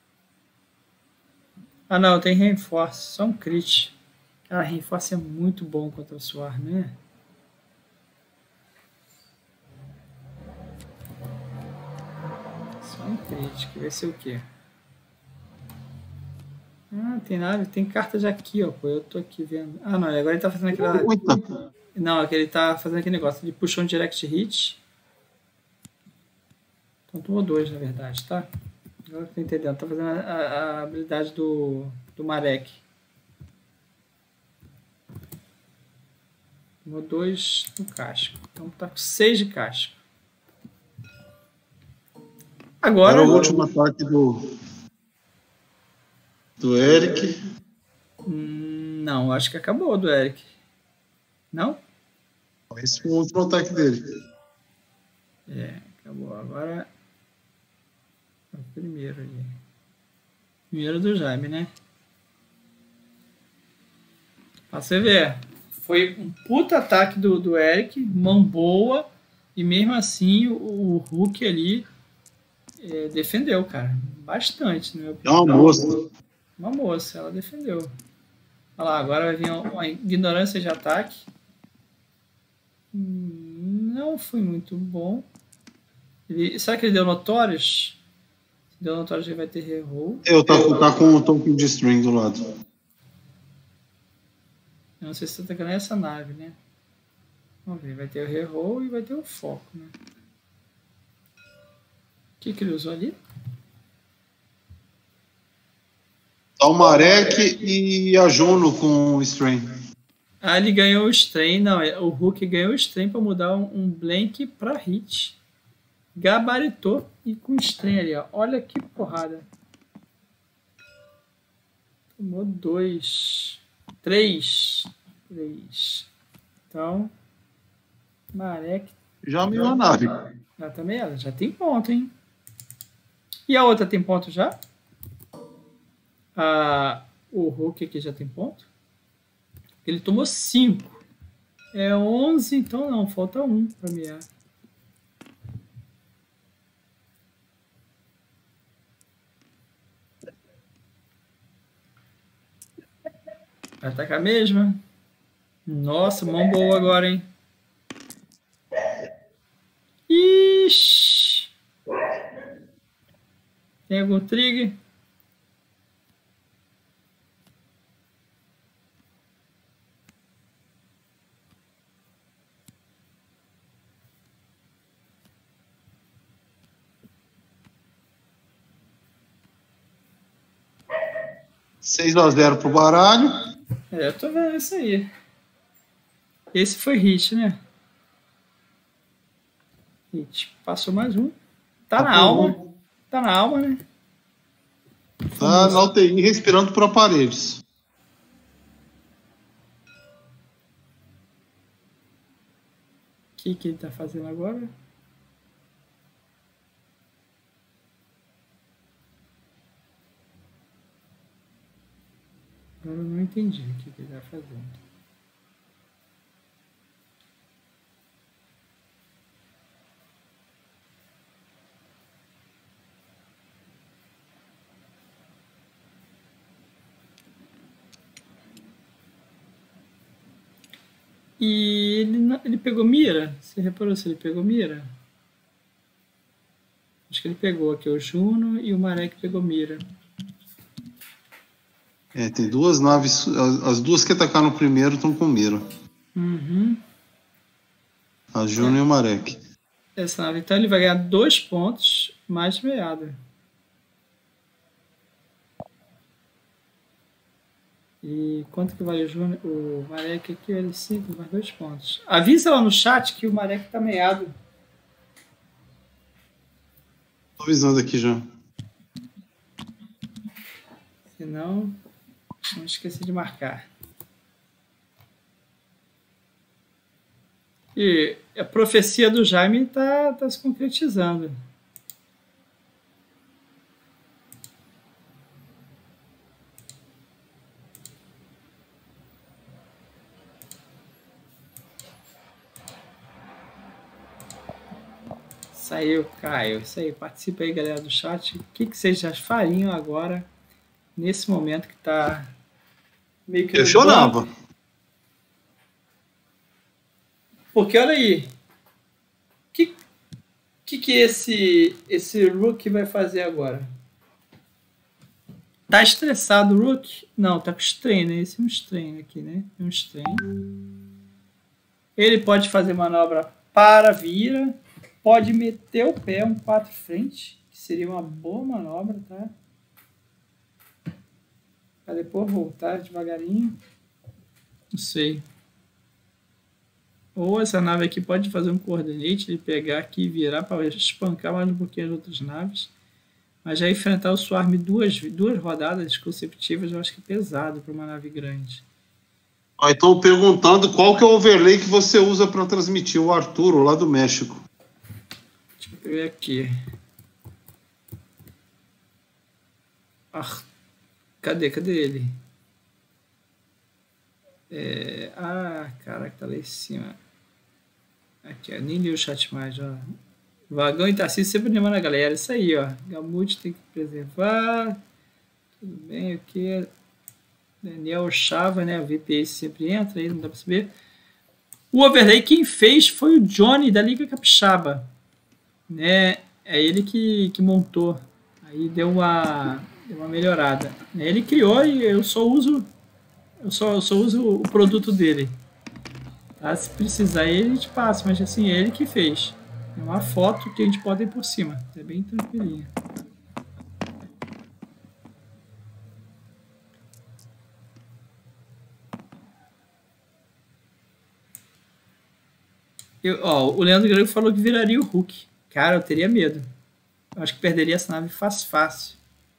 Ah, não, tem Reinforce. Só um crit. Cara, Reinforce é muito bom contra o Suar, né? Só um crit. Vai ser o quê? Ah, tem nada. Tem cartas aqui, ó. Pô, eu tô aqui vendo. Ah, não. Agora ele tá fazendo aquela... Não, aqui ele tá fazendo aquele negócio. Ele puxou um direct hit. Então tomou 2, na verdade, tá? Agora que eu tô entendendo. Tá fazendo a habilidade do Marek. Tomou 2 no casco. Então tá com 6 de casco. Agora o último ataque do Eric. Não, acho que acabou do Eric. Não? Esse foi o último ataque dele. Acabou. Agora é o primeiro ali. Primeiro do Jaime, né? Pra você ver. Foi um puta ataque do Eric, mão boa, e mesmo assim o Hulk ali defendeu, cara. Bastante, né? É uma moça. Uma moça, ela defendeu. Olha lá, agora vai vir uma ignorância de ataque. Não foi muito bom. Será que ele deu notórios? Se deu notórios, ele vai ter reroll. Tá com o token de string do lado. Eu não sei se tá atacando essa nave, né? Vamos ver, vai ter o reroll e vai ter o foco, né? O que ele usou ali? Dá o Marek e a Juno com o Strain. Ah, ele ganhou o Strain. Não, o Hulk ganhou o Strain para mudar um Blank para Hit. Gabaritou e com Strain ali, ó. Olha que porrada. Tomou 2. 3. Então, Marek. Já mirou a nave. Já também ela. Já tem ponto, hein? E a outra tem ponto já? O Hulk aqui já tem ponto? Ele tomou 5. É 11, então não. Falta 1 para mirar. Vai atacar mesmo? Nossa, mão boa agora, hein? Ixi! Tem algum trigger? $6-0 pro baralho. Eu tô vendo isso aí. Esse foi hit, né? Hit. Passou mais um. Tá na alma. Tá na alma, né? Tá na UTI respirando por aparelhos. O que ele tá fazendo agora? Agora eu não entendi o que ele tá fazendo. E ele pegou mira? Você reparou se ele pegou mira? Acho que ele pegou aqui o Juno e o Marek pegou mira. É, tem duas naves. As duas que atacaram primeiro estão com mira. Uhum. A Juno e o Marek. Essa nave, então ele vai ganhar 2 pontos mais meada. E quanto que vale o Marek aqui? Ele 5 mais 2 pontos. Avisa lá no chat que o Marek tá meado. Tô avisando aqui já. Senão, não esqueça de marcar. E a profecia do Jaime tá se concretizando. Saiu, Caio. Isso aí, participa aí, galera do chat. O que vocês já fariam agora, nesse momento que tá meio que... Eu chorava. Porque, olha aí, o que esse Rook vai fazer agora? Tá estressado o Rook? Não, tá com strain, né? Esse é um strain aqui, né? É um strain. Ele pode fazer manobra para vira. Pode meter o pé um 4 frente, que seria uma boa manobra, tá? Para depois voltar devagarinho. Não sei. Ou essa nave aqui pode fazer um coordinate, ele pegar aqui e virar para espancar mais um pouquinho as outras naves. Mas já enfrentar o Swarm duas rodadas consecutivas, eu acho que é pesado para uma nave grande. Estão perguntando qual que é o overlay que você usa para transmitir o Arturo lá do México. Deixa eu ver aqui. Cadê ele? Caraca, tá lá em cima. Aqui, ó, nem li o chat mais, ó. Vagão e Tarcísio sempre animando a galera. Isso aí, ó. Gamute tem que preservar. Tudo bem, aqui. Daniel Chava, né? O VPA sempre entra aí, não dá pra saber. O overlay quem fez foi o Johnny da Liga Capixaba. Né? É ele que montou. Aí deu uma melhorada. Ele criou e eu só uso o produto dele. Tá? Se precisar ele, a gente passa, mas assim, é ele que fez. É uma foto que a gente pode ir por cima. É bem tranquilinho. O Leandro Grego falou que viraria o Hulk. Cara, eu teria medo. Eu acho que perderia essa nave fácil.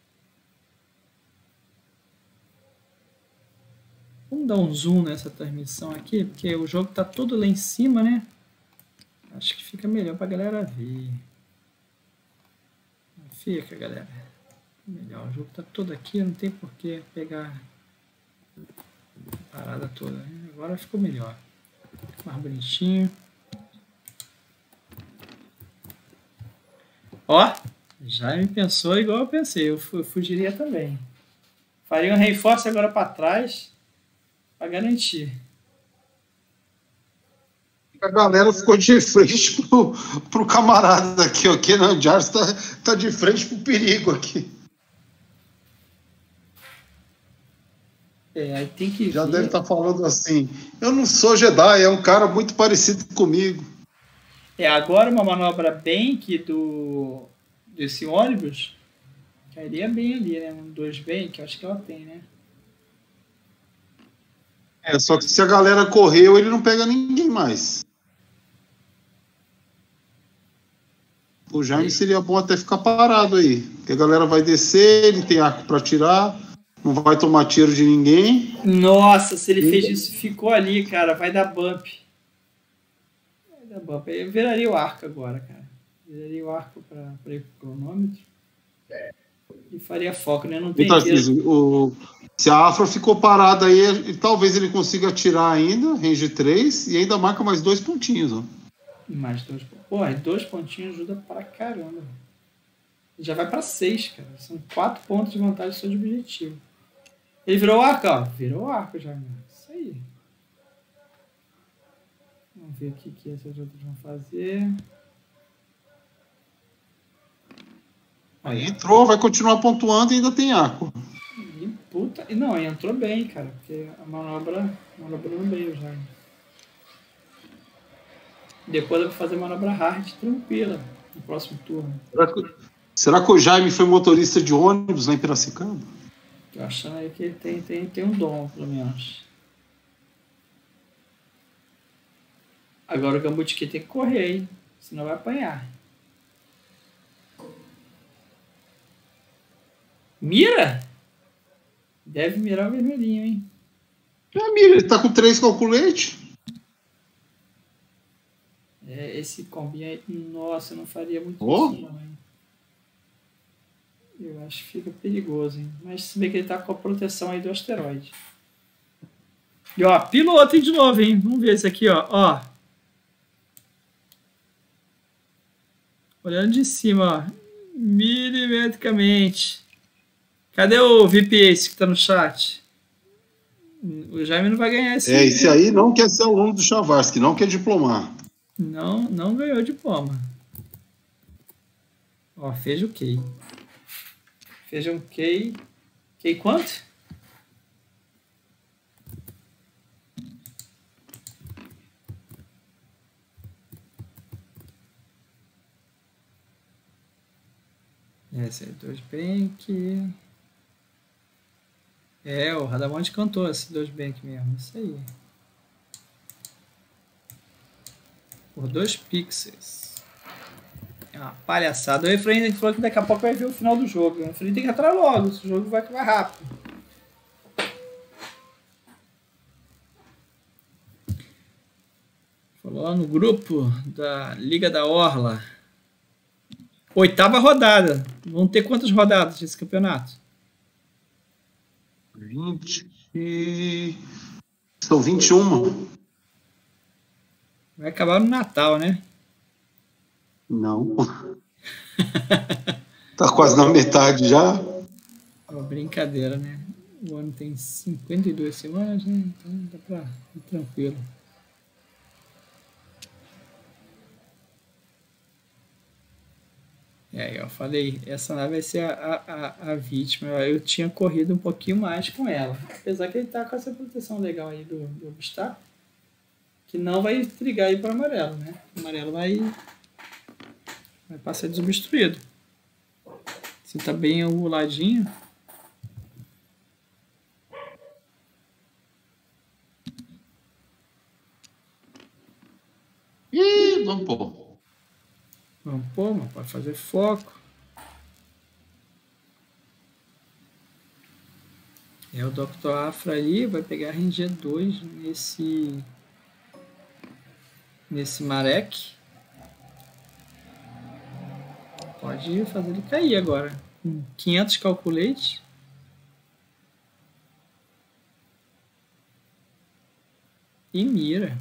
Vamos dar um zoom nessa transmissão aqui, porque o jogo tá todo lá em cima, né? Acho que fica melhor pra galera ver. Fica, galera. Melhor. O jogo tá todo aqui, não tem por que pegar a parada toda. Né? Agora ficou melhor. Mais bonitinho. Ó, já me pensou igual eu pensei. Eu fugiria também. Faria um reforço agora para trás para garantir. A galera ficou de frente pro camarada aqui, ó. Kenan Jarvis tá de frente pro perigo aqui. Aí tem que já deve estar falando assim, eu não sou Jedi, é um cara muito parecido comigo. Agora uma manobra bank desse ônibus cairia bem ali, né? Um 2 bank, acho que ela tem, né? Só que se a galera correu, ele não pega ninguém mais. O Jaime seria bom até ficar parado aí, porque a galera vai descer, ele tem arco para atirar, não vai tomar tiro de ninguém. Nossa, se ele fez isso, ficou ali, cara, vai dar bump. Eu viraria o arco agora, cara. Viraria o arco para ir pro cronômetro. E faria foco, né? Não tem então, se a Afra ficou parada aí, talvez ele consiga atirar ainda, range 3, e ainda marca mais 2 pontinhos, ó. Mais 2 pontinhos. Pô, 2 pontinhos ajuda pra caramba. Já vai pra 6, cara. São 4 pontos de vantagem só de objetivo. Ele virou o arco, ó. Virou o arco já, mano. Isso aí. Vamos ver o que essas outras vão fazer. Aí entrou, vai continuar pontuando e ainda tem arco. Puta, não, entrou bem, cara, porque a manobra no meio já. Depois eu vou fazer manobra hard tranquila no próximo turno. Será que o Jaime foi motorista de ônibus lá em Piracicaba? Tô achando aí que ele tem um dom, pelo menos. Agora o Gambutiki tem que correr, hein? Senão vai apanhar. Mira? Deve mirar o vermelhinho, hein? Mira, ele tá com 3 calculetes. Esse combi aí, nossa, eu não faria muito isso não, hein? Eu acho que fica perigoso, hein? Mas se bem que ele tá com a proteção aí do asteroide. E ó, piloto hein, de novo, hein? Vamos ver esse aqui, ó. Olhando de cima, ó. Milimetricamente. Cadê o VPS que tá no chat? O Jaime não vai ganhar esse. Esse aí não quer ser aluno do Chavarsky, não quer diplomar. Não ganhou diploma. Ó, fez o Key. Fez um Key. Key quanto? Esse aí, 2 bank. O Radamonte cantou esse 2 bank mesmo. Isso aí. Por 2 pixels. É uma palhaçada. O Efraim falou que daqui a pouco vai ver o final do jogo. O Efraim tem que entrar logo. Esse jogo vai acabar rápido. Falou lá no grupo da Liga da Orla. 8ª rodada. Vão ter quantas rodadas desse campeonato? 20. São 21. Vai acabar no Natal, né? Não. Tá quase na metade já. Brincadeira, né? O ano tem 52 semanas, né? Então dá pra ir tranquilo. Eu falei, essa nave vai ser a vítima. Eu tinha corrido um pouquinho mais com ela. Apesar que ele tá com essa proteção legal aí do obstáculo. Que não vai trigar aí para amarelo, né? O amarelo vai passar desobstruído. Se tá bem anguladinho. vamos pôr. Vamos pôr, mas pode fazer foco. É o Dr. Afra ali, vai pegar Ranger 2 nesse Marek. Pode fazer ele cair agora. 500 calculate. E mira.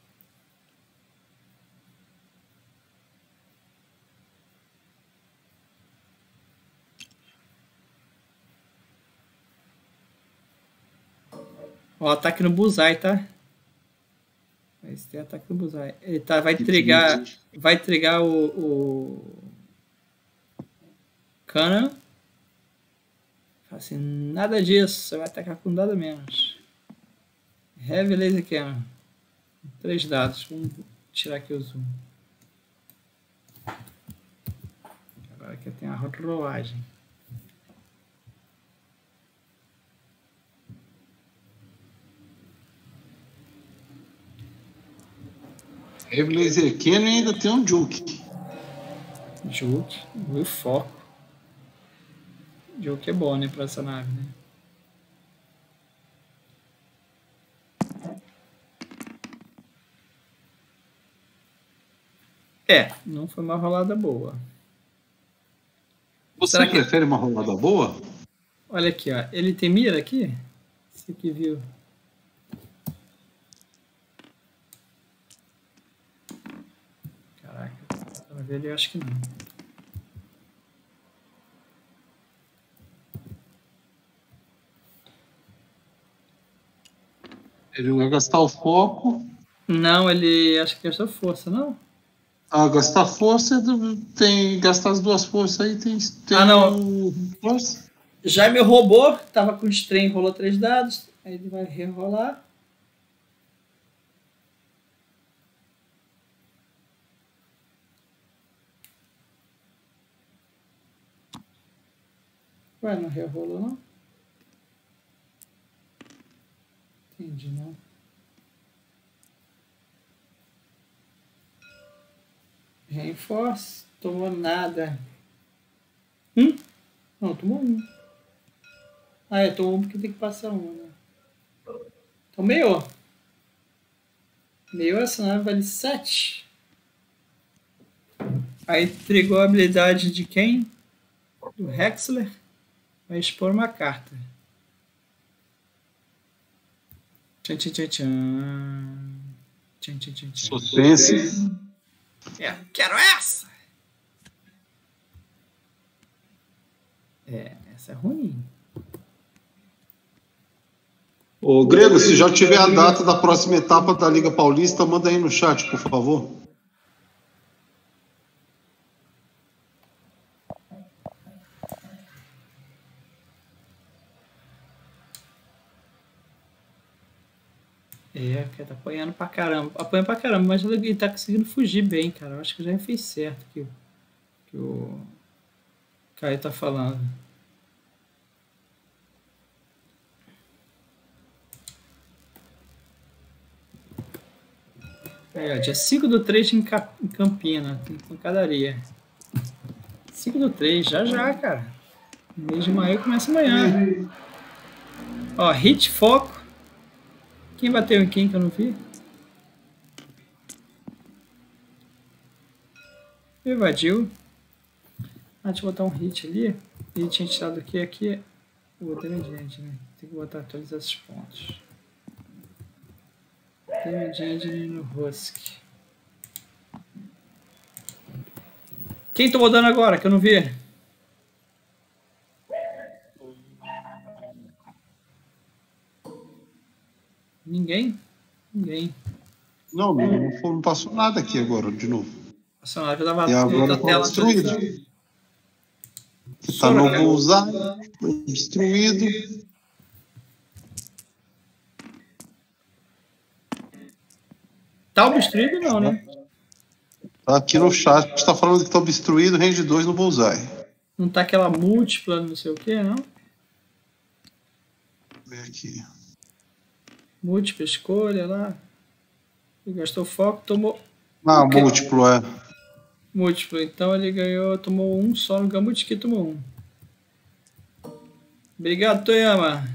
Ó, ataque no bullseye, tá? Esse tem ataque no bullseye. Ele vai trigar o Cannon. Assim, nada disso. Você vai atacar com um dado menos. Heavy Laser Cannon. 3 dados. Vamos tirar aqui o zoom. Agora aqui tem a rolagem. Heavy Laser Cannon e ainda tem um Juke. Juke, e foco. Juke é bom, né, pra essa nave, né? Não foi uma rolada boa. Você prefere uma rolada boa? Olha aqui, ó. Ele tem mira aqui? Você que viu. Caraca, pra ver ele eu acho que não. Ele vai gastar o foco. Não, ele acho que gastou força, não? Ah, gastar força tem. Gastar as 2 forças aí tem não. Força. Já me roubou, tava com strain, rolou 3 dados. Aí ele vai rerolar. Ué, não rerolou, não? Entendi, não. Reinforce. Tomou nada. Não, tomou 1. Tomou 1 porque tem que passar 1, né? Então, meio. Meio, essa nave vale 7. Aí trigou a habilidade de quem? Do Hexler. Vai expor uma carta. Tchan, tchan, tchan, tchan. Tchan, tchan, tchan, tchan. Suspense. Quero essa! Essa é ruim. Ô, Grego, se já tiver a data da próxima etapa da Liga Paulista, manda aí no chat, por favor. Porque tá apanhando pra caramba. Apanha pra caramba, mas ele tá conseguindo fugir bem, cara. Eu acho que já fez certo que o Caio tá falando. Dia 5/3 em Campina, tem pancadaria. 5/3, já, cara. O mês de maio começa amanhã. Ó, hit, foco. Quem bateu em quem que eu não vi? Evadiu. Deixa eu botar um hit ali. Ele tinha tirado aqui. Eu botei mediante, né? Tem que botar atualizar esses pontos. Mediante no Rusk. Quem tomou dano agora que eu não vi? Ninguém? Não passou nada aqui agora, de novo. Passou nada, eu tava e agora tela destruído. Tá no bullseye, destruído. Tá obstruído não, né? Aqui no chat está falando que tá obstruído, range 2 no bullseye. Não tá aquela múltipla, não sei o que, não? Vou ver aqui. Múltipla escolha lá. Ele gastou foco, tomou Ah, múltiplo, é. Múltiplo. Então ele ganhou, tomou um só no Gambit que tomou um. Obrigado, Toyama.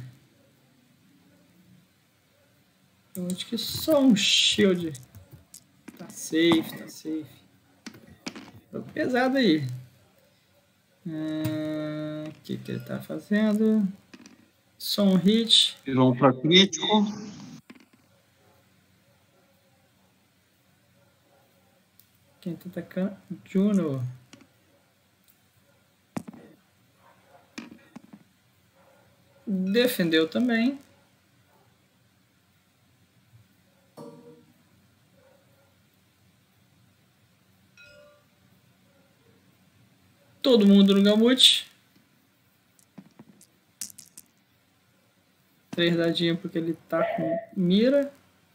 Eu acho que só um shield. Tá safe, tá safe. Tô pesado aí. O que ele tá fazendo? Só um hit. Virou um pra crítico. Quem tá atacando? Juno. Defendeu também. Todo mundo no Gamut. 3 dadinhos porque ele tá com mira.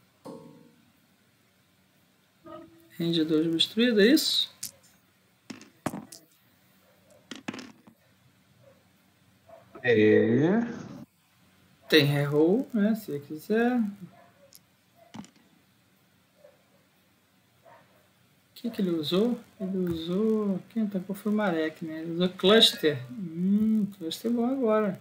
Range 2 destruído, é isso? É. Tem reroll, né? Se quiser. O que ele usou? Ele usou. Quem atacou foi o Marek, né? Ele usou Cluster. Cluster é bom agora.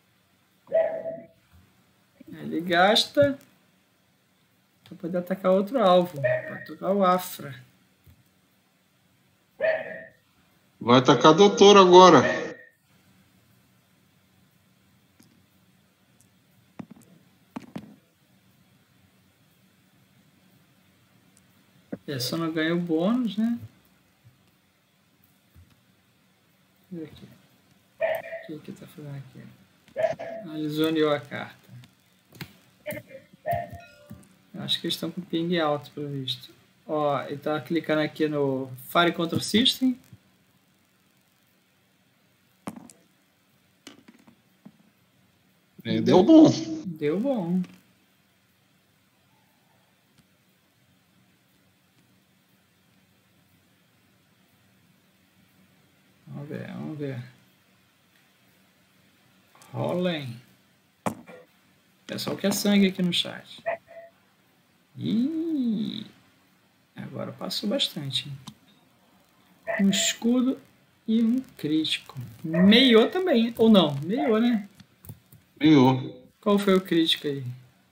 Ele gasta para poder atacar outro alvo. Para atacar o Afra. Vai atacar doutor agora. Só não ganha o bônus, né? Deixa eu ver aqui. O que tá fazendo aqui? Analisou a carta. Eu acho que eles estão com ping alto, pelo visto. Ó, ele tá clicando aqui no Fire Control System. Deu bom. Deu bom. Vamos ver. Rolem. O pessoal quer sangue aqui no chat. Ih, agora passou bastante. Hein? Um escudo e um crítico. Meiou também, ou não? Meiou, né? Meiou. Qual foi o crítico aí?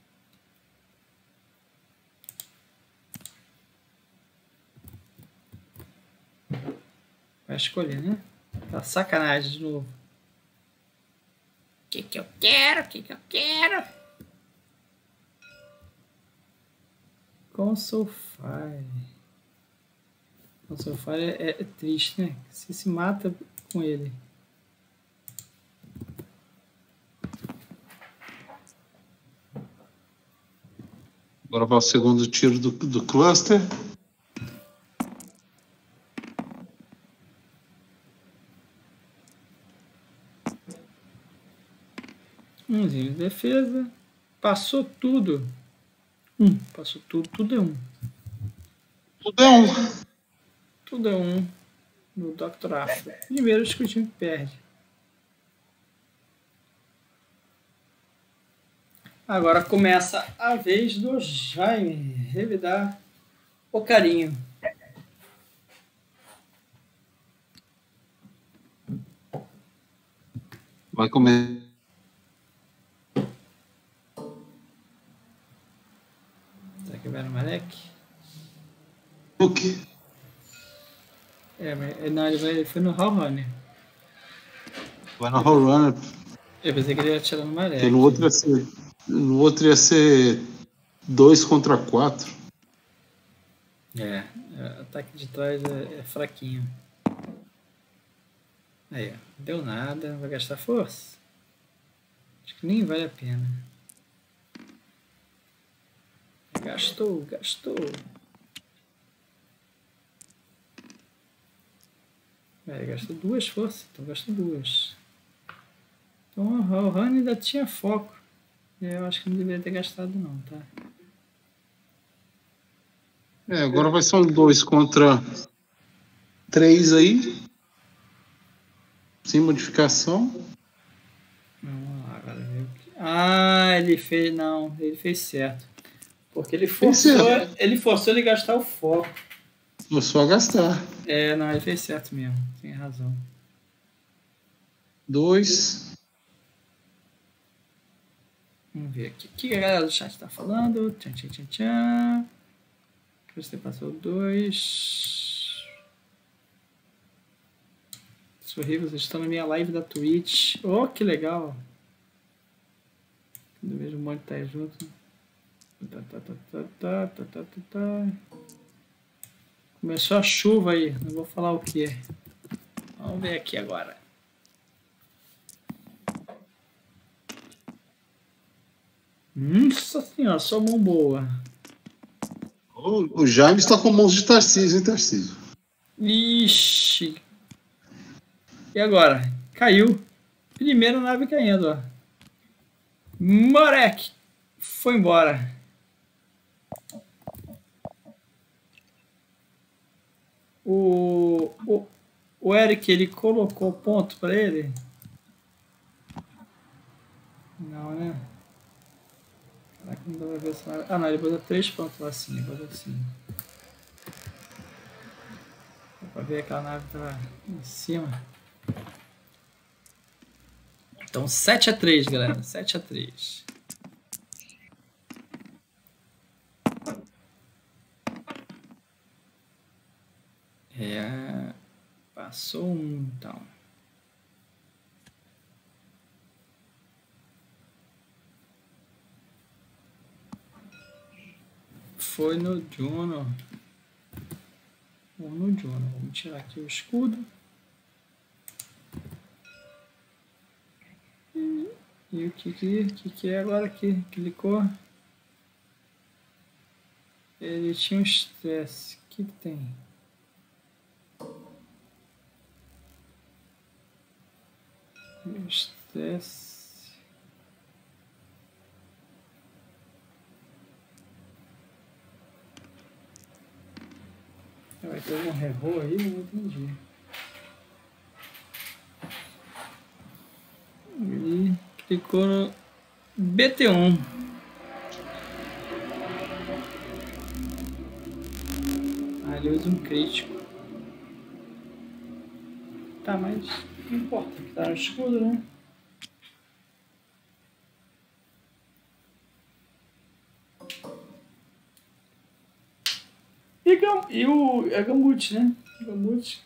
Vai escolher, né? Tá sacanagem de novo. O que eu quero? O que eu quero? Console Fire. Console Fire é triste, né? Você se mata com ele. Agora vai o segundo tiro do cluster. Umzinho de defesa. Passou tudo. Passou tudo. Tudo é um. Tudo é um. Tudo é um. No Dr. Afra. Primeiro acho que o time perde. Agora começa a vez do Jaime revidar o carinho. Vai comer. Será que vai no Marek? O quê? Não, ele foi no Hall Runner. Vai na Hall Runner. Eu pensei que ele ia atirar no Marek. No outro ia ser 2 contra 4. Ataque de trás é fraquinho. Aí, ó, deu nada, vai gastar força? Acho que nem vale a pena. Gastou. Gastou 2 forças, então gastou 2. Então o Han ainda tinha foco. Eu acho que não deveria ter gastado não, tá? Agora vai ser um 2 contra 3 aí. Sem modificação. Vamos lá, agora. Ele fez. Não, ele fez certo. Porque ele forçou ele gastar o foco. Vou só gastar. É, não, ele fez certo mesmo. Tem razão. 2. Vamos ver aqui. O que a galera do chat tá falando? Tchan, tchan, tchan, tchan. Você passou 2. Sorri, vocês estão na minha live da Twitch. Oh, que legal. Do mesmo monte tá aí junto. Começou a chuva aí. Não vou falar o que. Vamos ver aqui agora. Nossa senhora, só mão boa. O Jaime está com mãos de Tarcísio, hein, Tarcísio? Ixi. E agora? Caiu. Primeira nave caindo, ó. Morek foi embora. O Eric, ele colocou ponto para ele? Não, né? Caraca, não dá pra ver essa nave. Ah, não, ele botou 3 pontos lá assim. Botou assim. Dá pra ver aquela nave que tá em cima. Então 7-3, galera. 7-3. Passou um, então. Foi no Juno. Ou no Juno. Vamos tirar aqui o escudo. E o que é agora que clicou? Ele tinha um estresse. O que tem? Estresse. Vai ter algum reroll aí? Não entendi. Ele clicou no BT1. Ele usa um crítico. Tá, mas não importa, que tá no escudo, né? E o Gamut, né? Gamut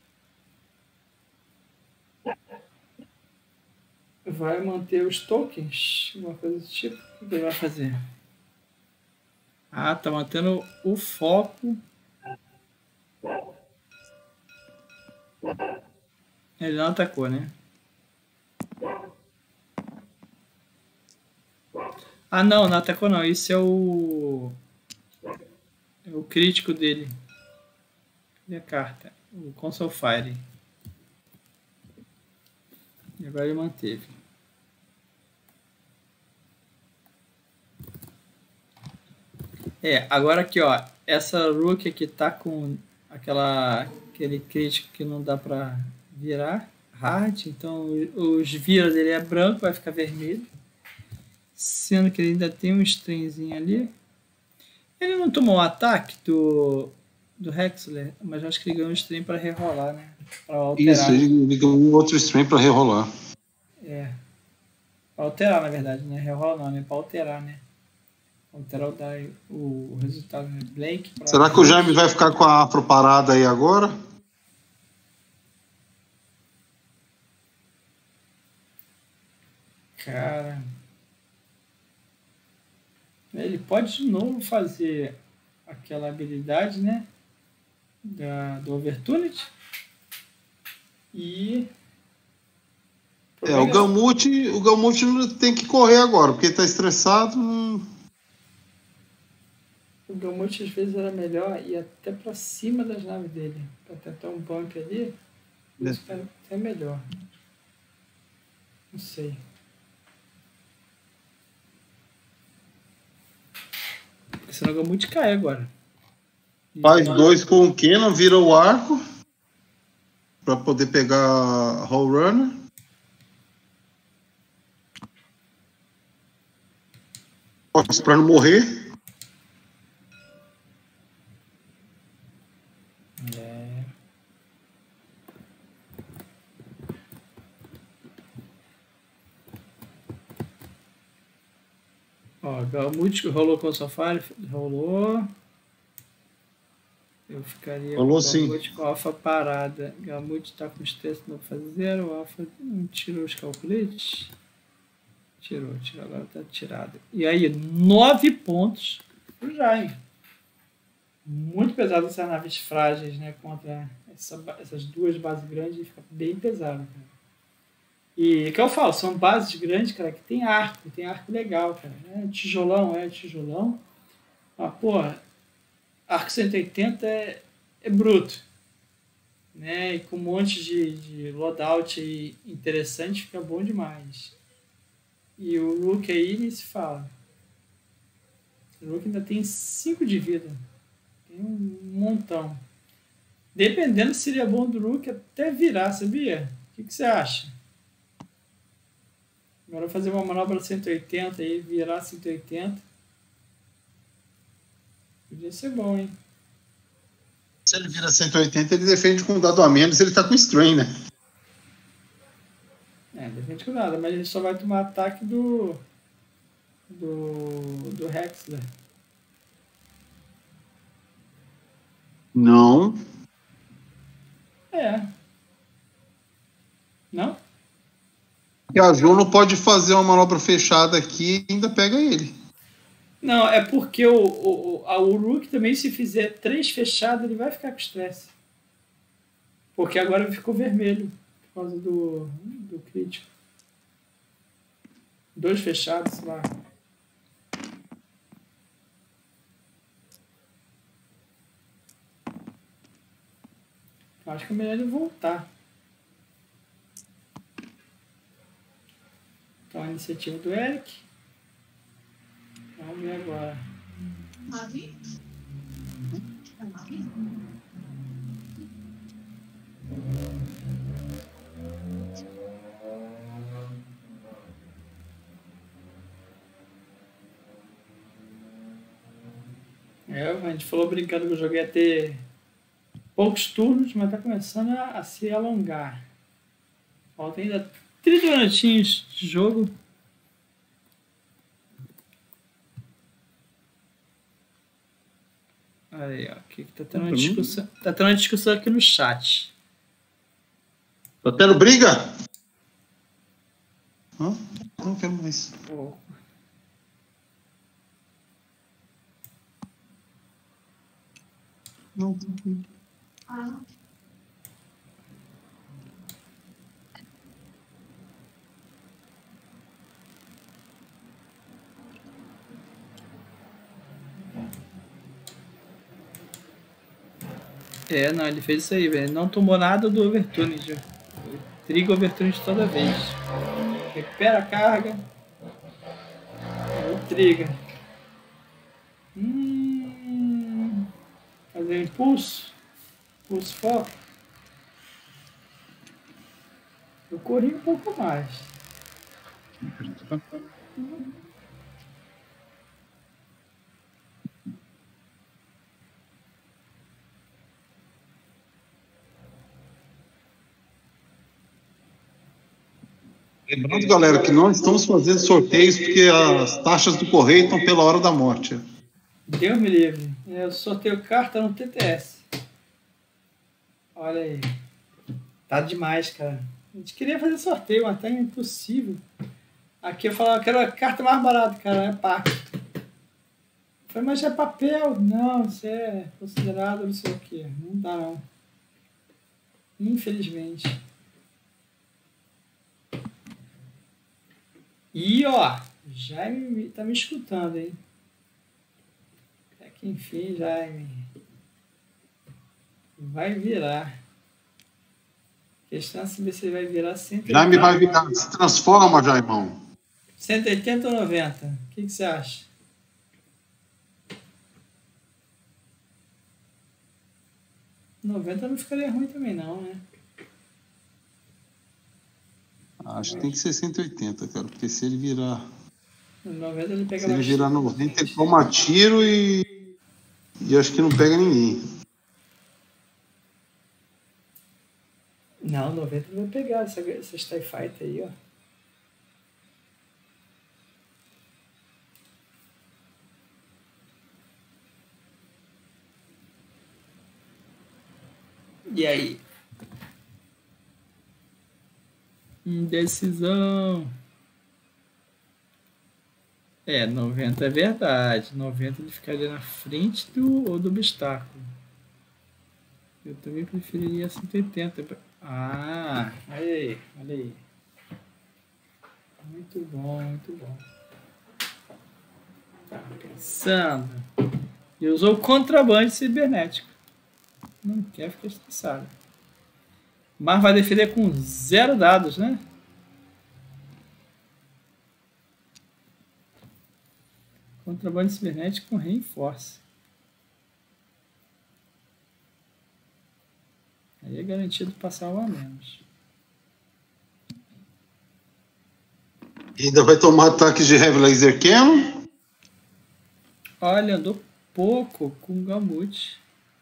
vai manter os tokens? Uma coisa desse tipo? O que ele vai fazer? Ah, tá mantendo o foco. Ele não atacou, né? Ah, não atacou não. Isso é o crítico dele. Cadê a carta? O Console Fire. E agora ele manteve. Agora aqui, ó. Essa Rook aqui tá com aquele crítico que não dá pra virar. Hard. Então os vira dele é branco, vai ficar vermelho. Sendo que ele ainda tem um stringzinho ali. Ele não tomou o ataque do Hexler, mas acho que ele ganhou um stream para rerolar, né? Pra alterar. Isso, ele ganhou um outro stream para rerolar. Pra alterar, na verdade, né? Rerolar não, né? Pra alterar, né? Alterar o resultado, né? Blake. Será que o Jaime vai ficar com a afro parada aí agora? Cara. Ele pode de novo fazer aquela habilidade, né? Do Overtuned. E... o Gamut tem que correr agora, porque tá estressado. O Gamut às vezes era melhor ir até pra cima das naves dele. Pra tentar um bump ali. Isso é melhor. Não sei. Senão o Gamut cai agora. Faz 2 com o Kenan, vira o arco. Pra poder pegar Hull Runner. Pra não morrer. Ó, Galmut rolou com o Safari, rolou. Eu ficaria rolou com o Galmut com a alfa parada. Galmut tá com estresse, não fazer 0. O alfa não tirou os calculetes. Tirou, agora tá tirado. E aí, 9 pontos pro Jaime. Muito pesado essas naves frágeis, né? Contra essas duas bases grandes, fica bem pesado, cara. E que eu falo, são bases grandes, cara, que tem arco legal, cara. É tijolão. Mas, pô, arco 180 é bruto, né? E com um monte de loadout aí interessante, fica bom demais. E o Luke aí nem se fala. O Luke ainda tem 5 de vida. Tem um montão. Dependendo se seria bom do Luke até virar, sabia? O que você acha? Agora fazer uma manobra 180 aí, virar 180. Podia ser bom, hein? Se ele vira 180, ele defende com dado a menos, ele tá com strain, né? Defende com nada, mas ele só vai tomar ataque do Hexler. Não. Não? E a Juno pode fazer uma manobra fechada aqui e ainda pega ele. Não, é porque o Uruk também, se fizer 3 fechadas, ele vai ficar com estresse. Porque agora ficou vermelho por causa do crítico. 2 fechados, sei lá. Acho que é melhor ele voltar. Então a iniciativa do Eric. Vamos ver agora. A gente falou brincando que o jogo ia ter poucos turnos, mas tá começando a se alongar. Falta ainda 30 minutinhos de jogo. Aí, ó, que tá tendo uma discussão. Tá tendo uma discussão aqui no chat. Tá tendo briga? Não quero mais. Não. Não, ele fez isso aí, velho. Não tomou nada do overturn, já. Triga overturn toda vez. Recupera a carga. Triga. Fazer impulso. Impulso foco. Eu corri um pouco mais. Lembrando, galera, que nós estamos fazendo sorteios porque as taxas do correio estão pela hora da morte. Deus me livre. Eu sorteio carta no TTS. Olha aí. Tá demais, cara. A gente queria fazer sorteio, mas tá impossível. Aqui eu falava que era a carta mais barata, cara. É pack. Eu falei, mas é papel. Não, isso é considerado não sei o quê. Não dá, não. Infelizmente. E, ó, Jaime tá me escutando, hein? Até que enfim, Jaime. Vai virar. A questão é saber se ele vai virar 180. Jaime vai virar. Se transforma, Jaimão. 180 ou 90? O que você acha? $90 não ficaria ruim também, não, né? Acho que tem que ser 180, cara, porque se ele virar. 90 ele pega. Se ele virar 90, ele toma tiro e acho que não pega ninguém. Não, 90 ele vai pegar essa TIE Fighter aí, ó. E aí? Indecisão. 90 é verdade. 90 ele ficaria na frente do obstáculo. Eu também preferiria 180. Ah, olha aí, olha aí. Muito bom, muito bom. Tá pensando. E usou o contrabando cibernético. Não quer ficar estressado. Mas vai defender com 0 dados, né? Contrabando cibernético com reinforce. Aí é garantido passar um a menos. E ainda vai tomar ataques de Heavy Laser Cannon? Olha, andou pouco com o Gamut.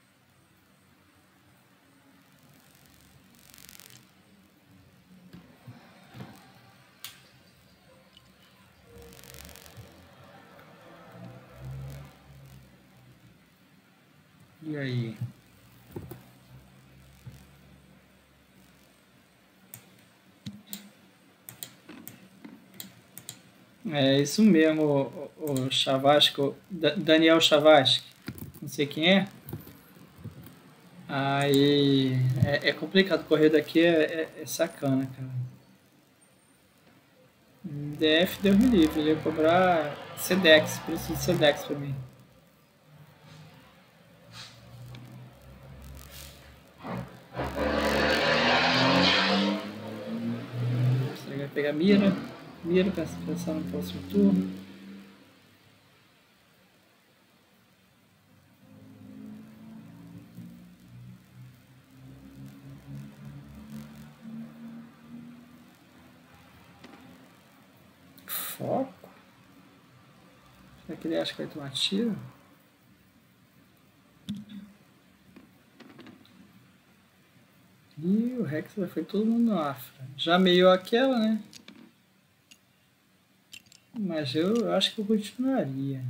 E aí? É isso mesmo, o Chavasque, Daniel Chavasque, não sei quem é. Aí é complicado, correr daqui é sacana, cara. DF deu livre, ele ia cobrar Sedex, preciso de Sedex pra mim. Você vai pegar mira pensar no próximo turno. Foco? Será que ele acha que vai tomar tiro? E o Rex já foi todo mundo no Afra. Já meio aquela, né? Mas eu acho que eu continuaria.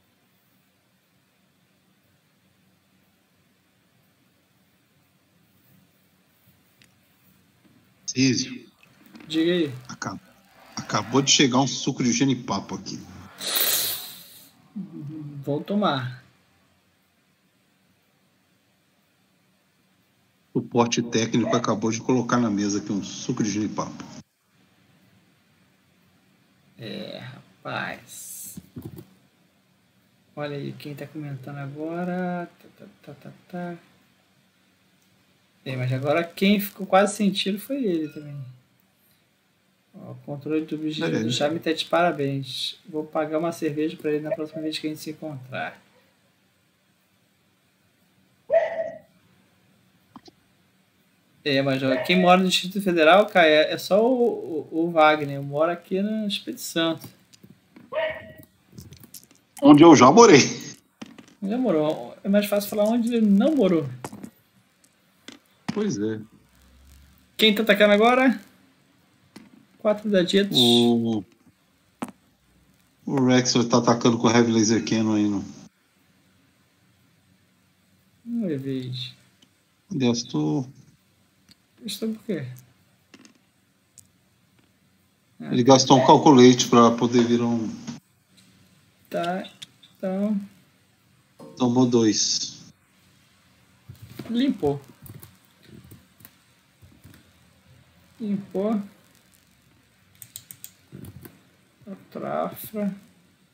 Císio. Diga aí. Acabou de chegar um suco de genipapo aqui. Vou tomar. O suporte técnico acabou de colocar na mesa aqui um suco de genipapo. Rapaz. Olha aí quem tá comentando agora. Tá. Mas agora quem ficou quase sem tiro foi ele também. O controle do vigília do Chame tá de parabéns. Vou pagar uma cerveja pra ele na próxima vez que a gente se encontrar. Mas quem mora no Distrito Federal, cara, é só o Wagner. Eu moro aqui no Espírito Santo. Onde eu já morei. Já morou. É mais fácil falar onde ele não morou. Pois é. Quem tá atacando agora? 4 daditos. O Rex tá atacando com o Heavy Laser Cannon aí, não? Não evade. Gastou. Gastou por quê? Ele gastou um calculate pra poder virar um. Tá, então. Tomou 2. Limpou. Trafra.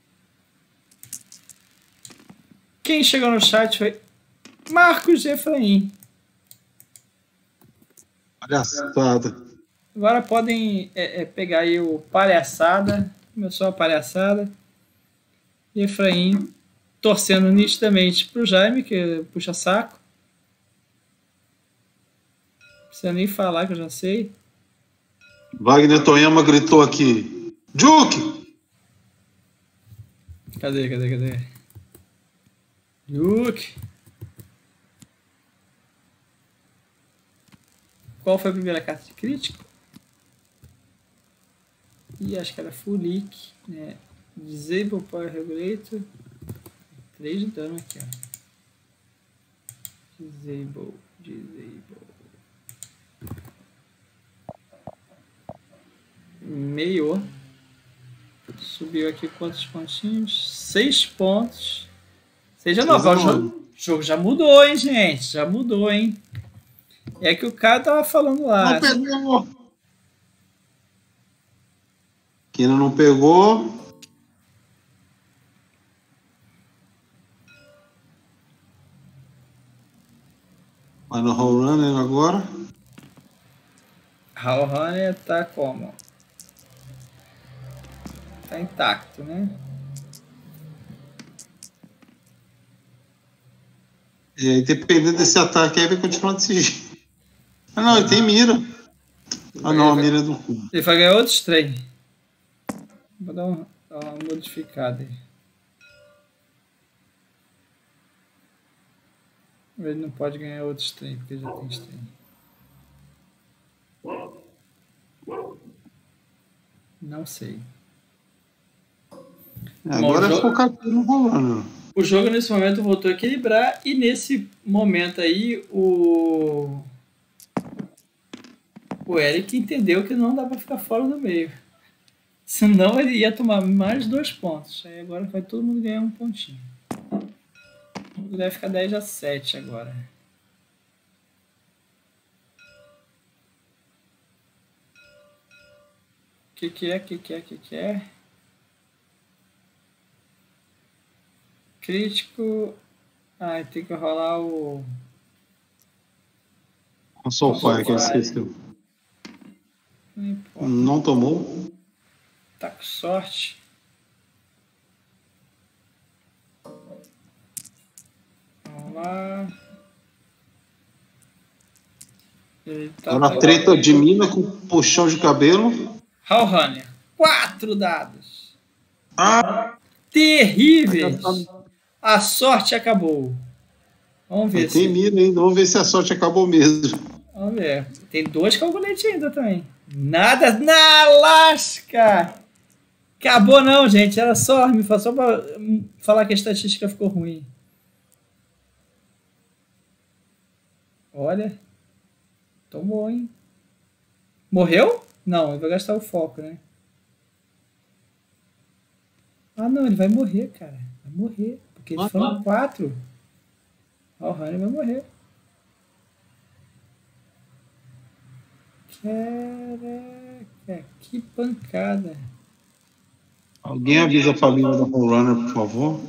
Quem chegou no chat foi Marcos Efraim. Palhaçada. Agora podem pegar aí o palhaçada. Começou a palhaçada. E Efraim torcendo nitidamente pro Jaime, que puxa saco. Não precisa nem falar que eu já sei. Wagner Toyama gritou aqui: Juke! Cadê? Juke! Qual foi a primeira carta de crítico? Acho que era Fulik, né? Disable Power Regulator. 3 de dano aqui, ó. Disable Meio. Subiu aqui quantos pontinhos? 6 pontos. Seja nova. O jogo já mudou, hein, gente? Já mudou, hein? É que o cara tava falando lá. Não pegou. Kina não pegou. Vai no Hall Runner agora. Hall Runner tá como? Tá intacto, né? E aí, dependendo desse ataque, aí vai continuar desse jeito. Ah, não, ele tem mira. Ah, não, a mira é do cu. Ele vai ganhar outros trem. Vou dar uma modificada aí. Ele não pode ganhar outros trem, porque já tem trem. Não sei. Agora é focar no rolando. O jogo nesse momento voltou a equilibrar e nesse momento aí o Eric entendeu que não dá para ficar fora do meio. Senão ele ia tomar mais 2 pontos. Aí agora vai todo mundo ganhar um pontinho. Deve ficar 10-7 agora. O que é? Crítico. Ah, tem que rolar o... O Soulfire que ele esqueceu. Não tomou. Tá com sorte. Vamos lá. Agora treta de mina com puxão de cabelo. Hall Runner. 4 dados. Ah! Terríveis. A sorte acabou. Vamos ver. Tem mira ainda. Vamos ver se a sorte acabou mesmo. Vamos ver. Tem 2 calculetes ainda também. Nada na lasca. Acabou não, gente. Era só pra falar que a estatística ficou ruim. Olha. Tomou, hein? Morreu? Não, ele vai gastar o foco, né? Ah, não. Ele vai morrer, cara. Vai morrer. Porque eles foram 4. O Honey vai morrer. Caraca, que pancada. Alguém avisa a família da Hall Runner, por favor.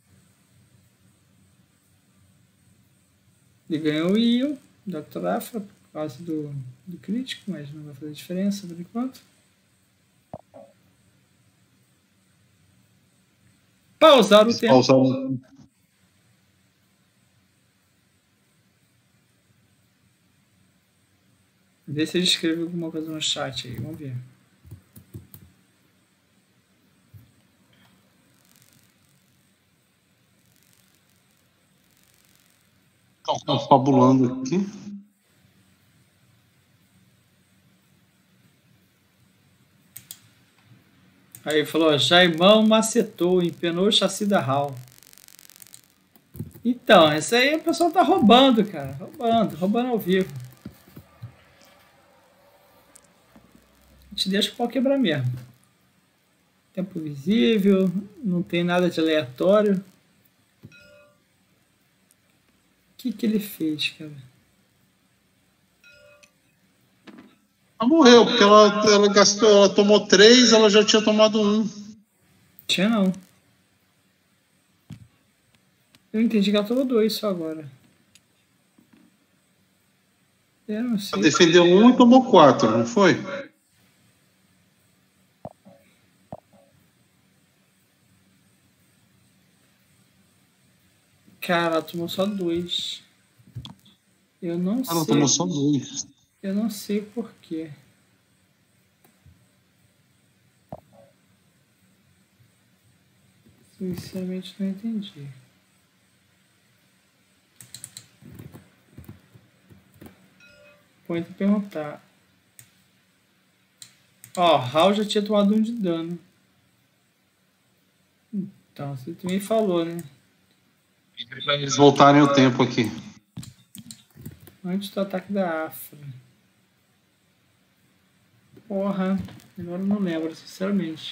Ele ganhou o Ion, Dr. Afra, por causa do crítico, mas não vai fazer diferença por enquanto. Pausar o tempo. Vê se ele escreveu alguma coisa no chat aí, vamos ver. Estou fabulando aqui. Aí falou, Jaimão macetou, empenou o chassi da HAL. Então, isso aí o pessoal tá roubando, cara. Roubando ao vivo. A gente deixa o pau quebrar mesmo. Tempo visível, não tem nada de aleatório. O que ele fez, cara? Ela morreu, porque ela gastou, ela tomou 3, ela já tinha tomado 1. Tinha não. Eu entendi que ela tomou 2 só agora. Eu não sei. Ela defendeu 1 e tomou 4, não foi? Cara, ela tomou só 2. Eu não sei. Ela tomou só 2. Eu não sei por quê. Sinceramente não entendi. Pode perguntar. Ó, Hal já tinha tomado 1 de dano. Então, você também falou, né? Pra eles voltarem o tempo aqui. Antes do ataque da Afra. Porra, agora eu não lembro, sinceramente.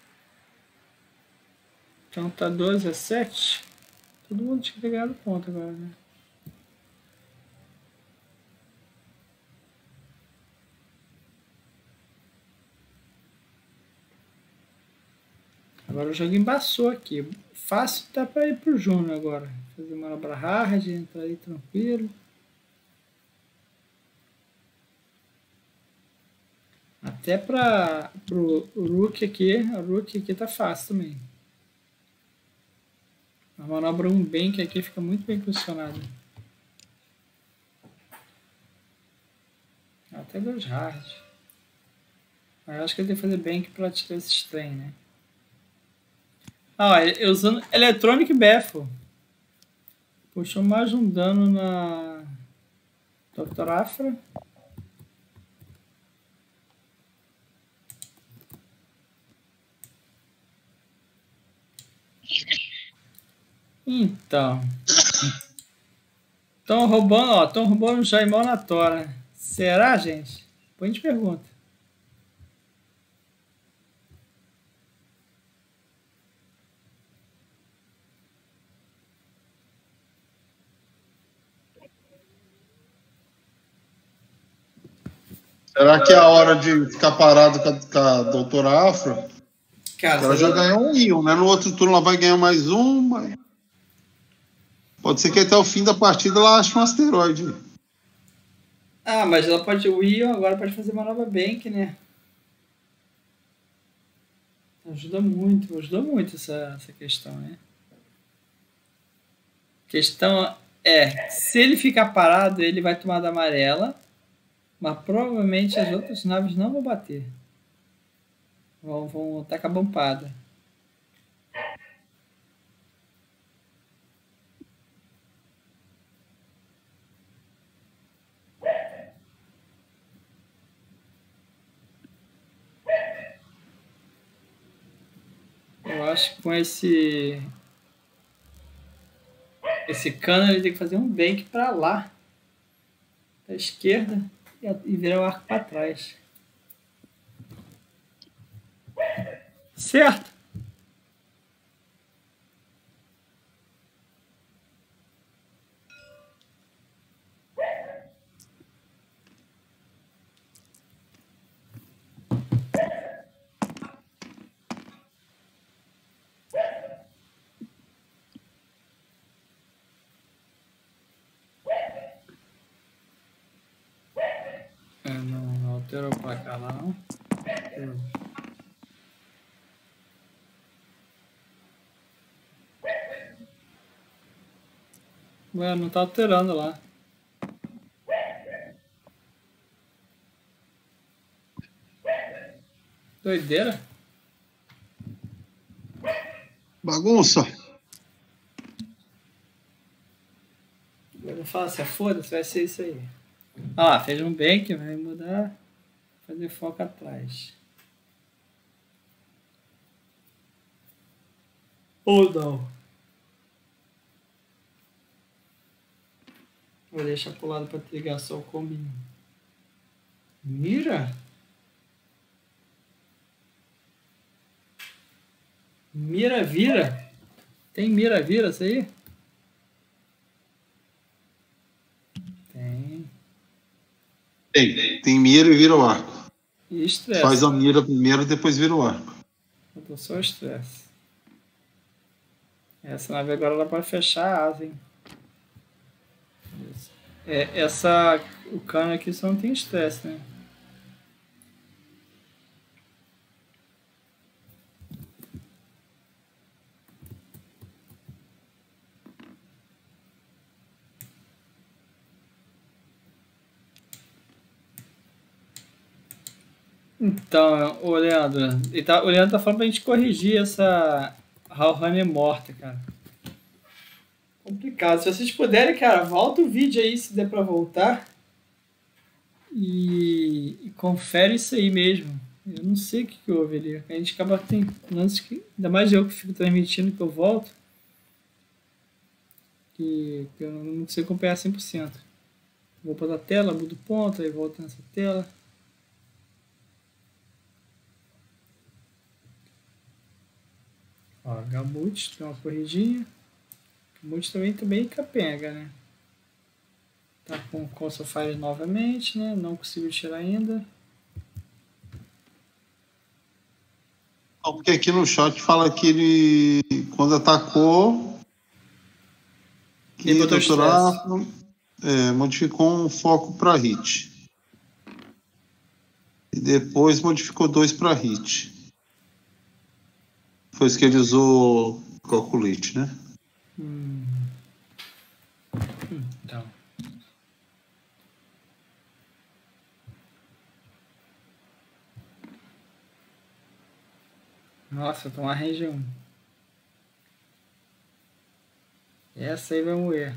Então tá 12-7. Todo mundo tinha que ter ganhado ponto agora, né? Agora o jogo embaçou aqui. Fácil dá pra ir pro Júnior agora. Fazer uma manobra hard, entrar aí tranquilo. Até pro Rook aqui. A Rook aqui tá fácil também. A manobra 1 bank aqui fica muito bem posicionada. Até 2 hard. Mas eu acho que ele tem que fazer bank pra tirar esse trem, né? Ah, ele usando Electronic Baffle. Puxou mais um dano na Dr. Afra. Então. Estão roubando o Jaimão na tora. Será, gente? Depois a gente pergunta. Será que é a hora de ficar parado com a doutora Afro? Cara, ela já ganhou um Ion, né? No outro turno ela vai ganhar mais um. Mas... pode ser que até o fim da partida ela ache um asteroide. Ah, mas ela pode. O Ion agora pode fazer uma nova bank, né? Ajuda muito essa questão, né? A questão é, se ele ficar parado, ele vai tomar da amarela, mas provavelmente as outras naves não vão bater. Vão tacar bampada. Eu acho que com esse cano ele tem que fazer um bank para lá, para a esquerda, e virar o arco para trás. Certo? Não alterou para cá lá, não. Ué, não tá alterando lá. Doideira. Bagunça. Eu vou falar assim, foda-se, vai ser isso aí. Ah lá, fez um bank, vai mudar, fazer foco atrás. Ou não. Vou deixar pro lado para ter ligar só o combinho. Mira? Mira vira? Tem mira vira isso aí? Tem mira e vira o arco. E estresse. Faz a mira primeiro, depois vira o arco. Faltou só o estresse. Essa nave agora ela pode fechar a asa, hein? O cano aqui só não tem estresse, né? Então, o Leandro tá falando pra gente corrigir essa Hallhunter morta, cara. Complicado. Se vocês puderem, cara, volta o vídeo aí se der pra voltar. E confere isso aí mesmo. Eu não sei o que houve ali. A gente acaba tendo lances que... ainda mais eu que fico transmitindo que eu volto. Que eu não sei acompanhar 100%. Vou para a tela, mudo o ponto, aí volto nessa tela. Ó, Gamut, tem uma corridinha. Gamut também capenga, né? Tá com o Console Fire novamente, né? Não consigo tirar ainda. Porque aqui no chat fala que ele, quando atacou, que o Dr. Afro modificou um foco para hit. E depois modificou 2 para hit. Foi isso que ele usou Calculate, né? Então. Nossa, vou tomar range 1. Essa aí vai moer.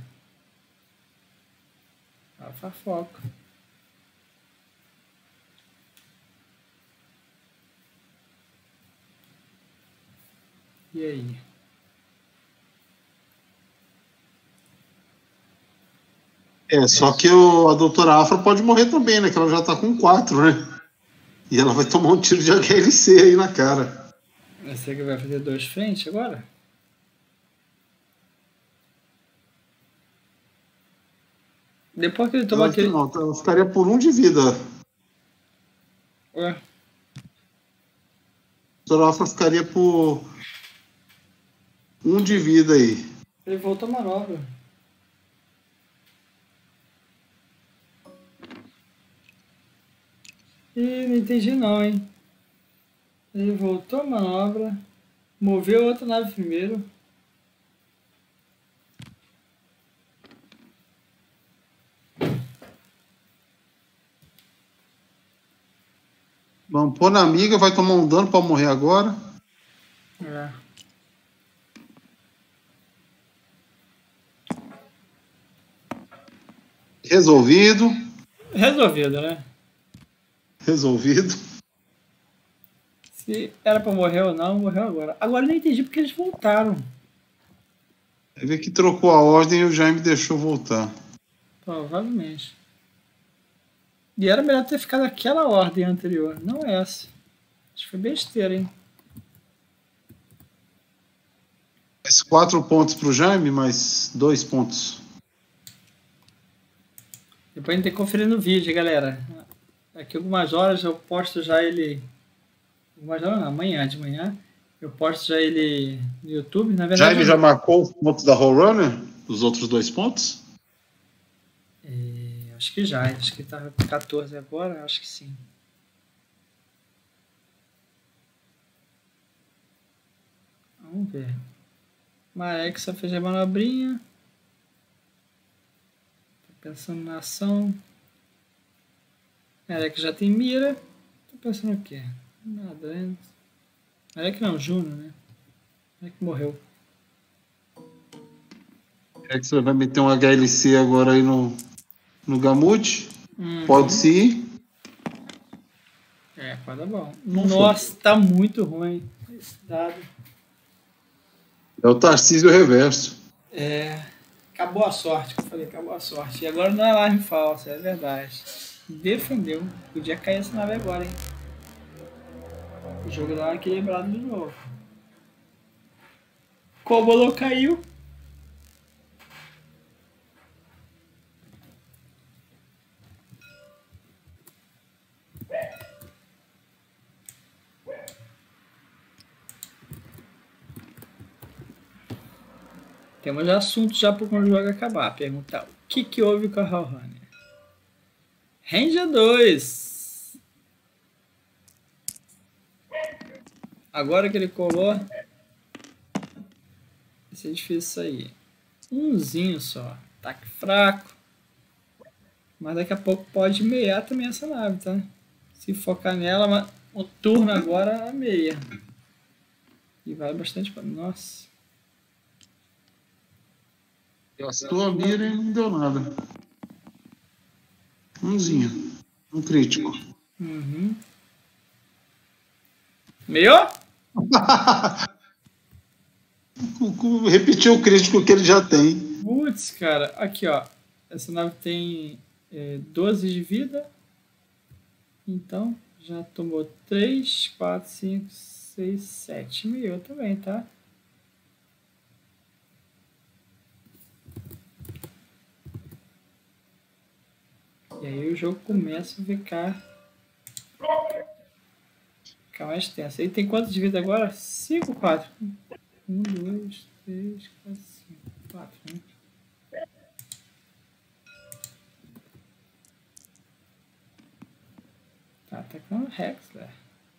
Alfa foco. E aí? Só que a doutora Afra pode morrer também, né? Que ela já tá com 4, né? E ela vai tomar um tiro de HLC aí na cara. Você que vai fazer 2 frente agora? Depois que ele tomar aquele... Não, ela ficaria por 1 de vida. Ué? A doutora Afra ficaria por 1 de vida aí. Ele voltou a manobra. Ih, não entendi não, hein? Ele voltou a manobra, moveu outra nave primeiro. Vamos pôr na amiga, vai tomar um dano pra morrer agora. É. Resolvido. Resolvido, né? Resolvido. Se era pra morrer ou não, morreu agora. Agora eu não entendi porque eles voltaram. Aí vê que trocou a ordem e o Jaime deixou voltar. Provavelmente. E era melhor ter ficado aquela ordem anterior, não essa. Acho que foi besteira, hein? Mais 4 pontos pro Jaime, mais 2 pontos. Depois a gente tem que conferir no vídeo, galera. Daqui a algumas horas eu posto já ele... Algumas horas não, amanhã, de manhã. Eu posto já ele no YouTube. Na verdade, Jaime já marcou os pontos da Roll Runner? Os outros 2 pontos? Acho que já. Acho que tá 14 agora. Acho que sim. Vamos ver. Marexa fez a manobrinha. Tô pensando na ação. Marexa já tem mira. Tô pensando o quê? Nada, né? Marexa não, Juno, né? Marexa morreu. É que você vai meter um HLC agora aí no Gamut. Pode se ir. Pode dar bom. Nossa, tá muito ruim esse dado. É o Tarcísio reverso. Acabou a sorte, que eu falei, acabou a sorte. E agora não é alarme falso, é verdade. Defendeu. Podia cair essa nave agora, hein? O jogo dá uma equilibrada de novo. Cobolo caiu. Temos assunto já para quando o jogo acabar. Perguntar o que houve com a Hellrunner. Ranger 2. Agora que ele colou. Vai ser difícil sair. Umzinho só. Ataque fraco. Mas daqui a pouco pode meiar também essa nave, tá? Se focar nela, o turno agora é meia. E vale bastante para... Nossa. Gastou a mira e não deu nada. Umzinho. Um crítico. Meio? Repetiu o crítico que ele já tem. Putz, cara. Aqui, ó. Essa nave tem 12 de vida. Então, já tomou 3, 4, 5, 6, 7. E eu também, tá? E aí o jogo começa a ficar mais tenso. Ele tem quanto de vida agora? 5 ou 4? 1, 2, 3, 4, 5. 4, né? Tá atacando o Hexler.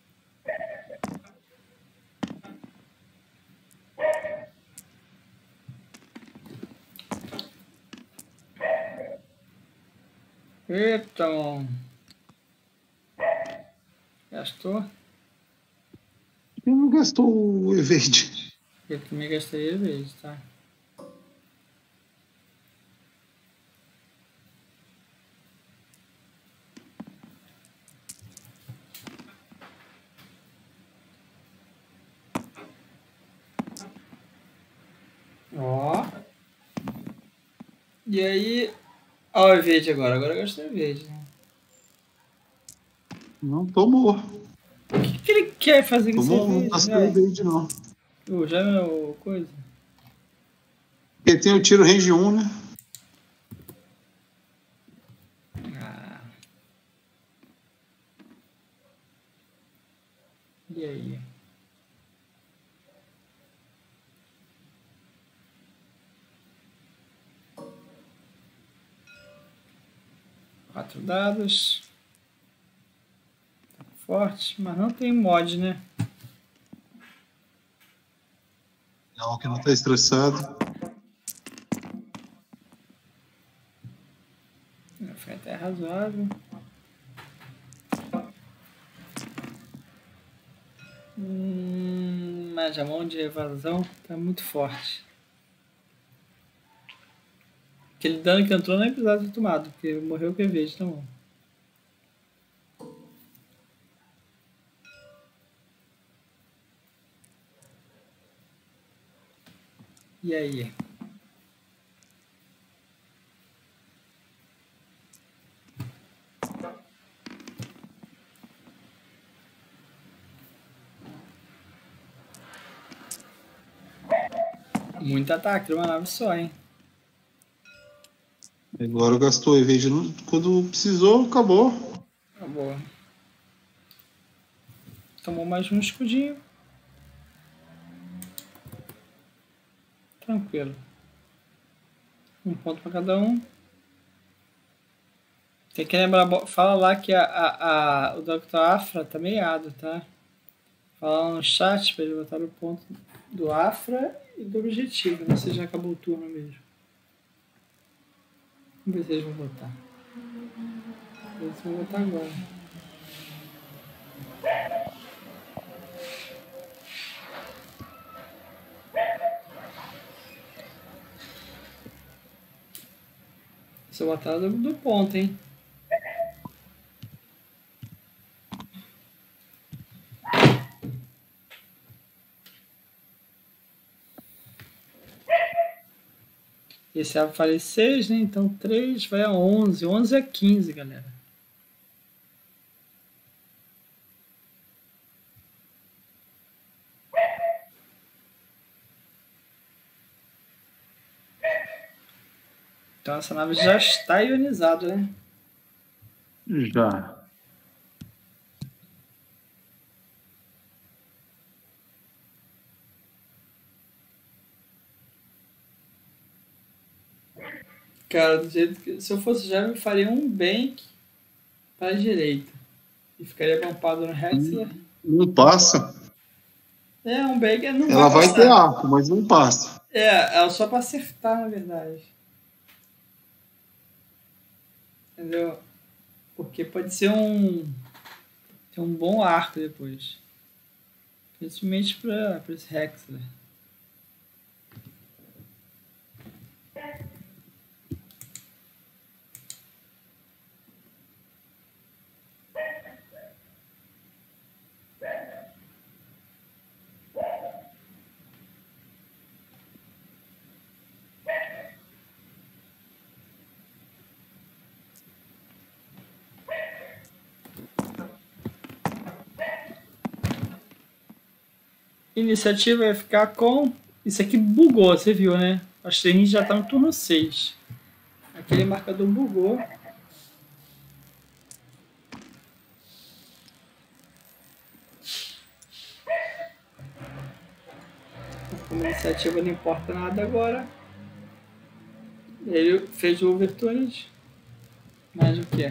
Eita, mano. Gastou? Ele não gastou o evade. Eu também gastaria evade, tá? Ó. E aí... Ó o evade agora. Agora eu gastei evade, né? Não tomou. O que ele quer fazer com esse Tomou, não evade, gastou evade, não. Já é o coisa? Porque tem o tiro range 1, né? Ah. E aí? Quatro dados. Tá forte, mas não tem mod, né? Não, que não tá estressado. Foi até razoável. Mas a mão de evasão tá muito forte. Aquele dano que entrou nem precisava ter tomado, porque morreu com evade na mão. E aí? Muito ataque, uma nave só, hein? Agora gastou o evade quando precisou, acabou. Acabou. Tomou mais um escudinho. Tranquilo. Um ponto para cada um. Tem que lembrar, fala lá que o Dr. Afra tá meiado, tá? Fala lá no chat para ele botar o ponto do Afra e do objetivo, né? Se já acabou o turno mesmo. Vamos ver se eles vão botar. Eles vão botar agora. Se eu botar do ponto, hein? Esse eu falei 6, né? Então 3 vai a 11. 11 a 15, galera. Então essa nave já está ionizada, né? Já. Cara, do jeito que... Se eu fosse já, eu faria um bank para a direita. E ficaria bumpado no Hexler. Não passa. Um bank não Ela vai passar. ter arco, mas não passa. É só para acertar, na verdade. Entendeu? Porque pode ser ter um bom arco depois. Principalmente para esse Hexler. Iniciativa vai ficar com... Isso aqui bugou, você viu, né? Acho que a gente já tá no turno 6. Aquele marcador bugou. Como a iniciativa não importa nada agora. Ele fez o overturn. Mas o que?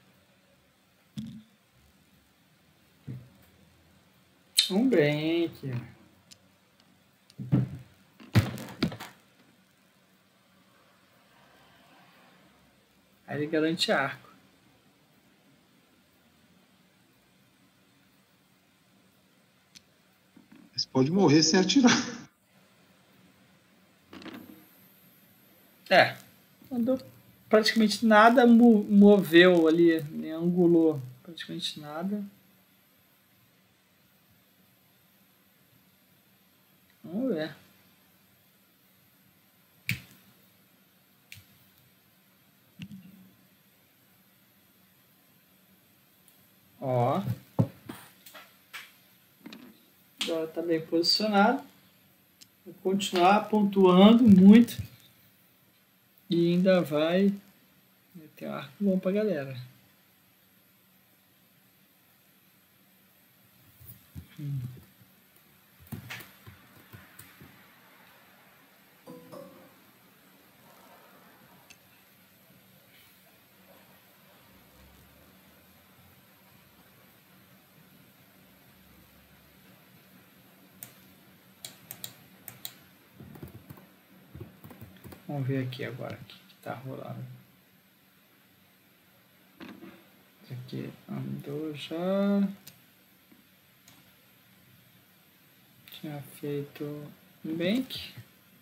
Um break. Aí ele garante arco. Você pode morrer sem atirar. É. Andou praticamente nada, moveu ali, nem angulou praticamente nada. Vamos ver. Ó. Agora tá bem posicionado. Vou continuar pontuando muito. E ainda vai ter um arco bom pra galera. Vamos ver aqui agora o que tá rolando. Esse aqui andou já. Tinha feito um bank.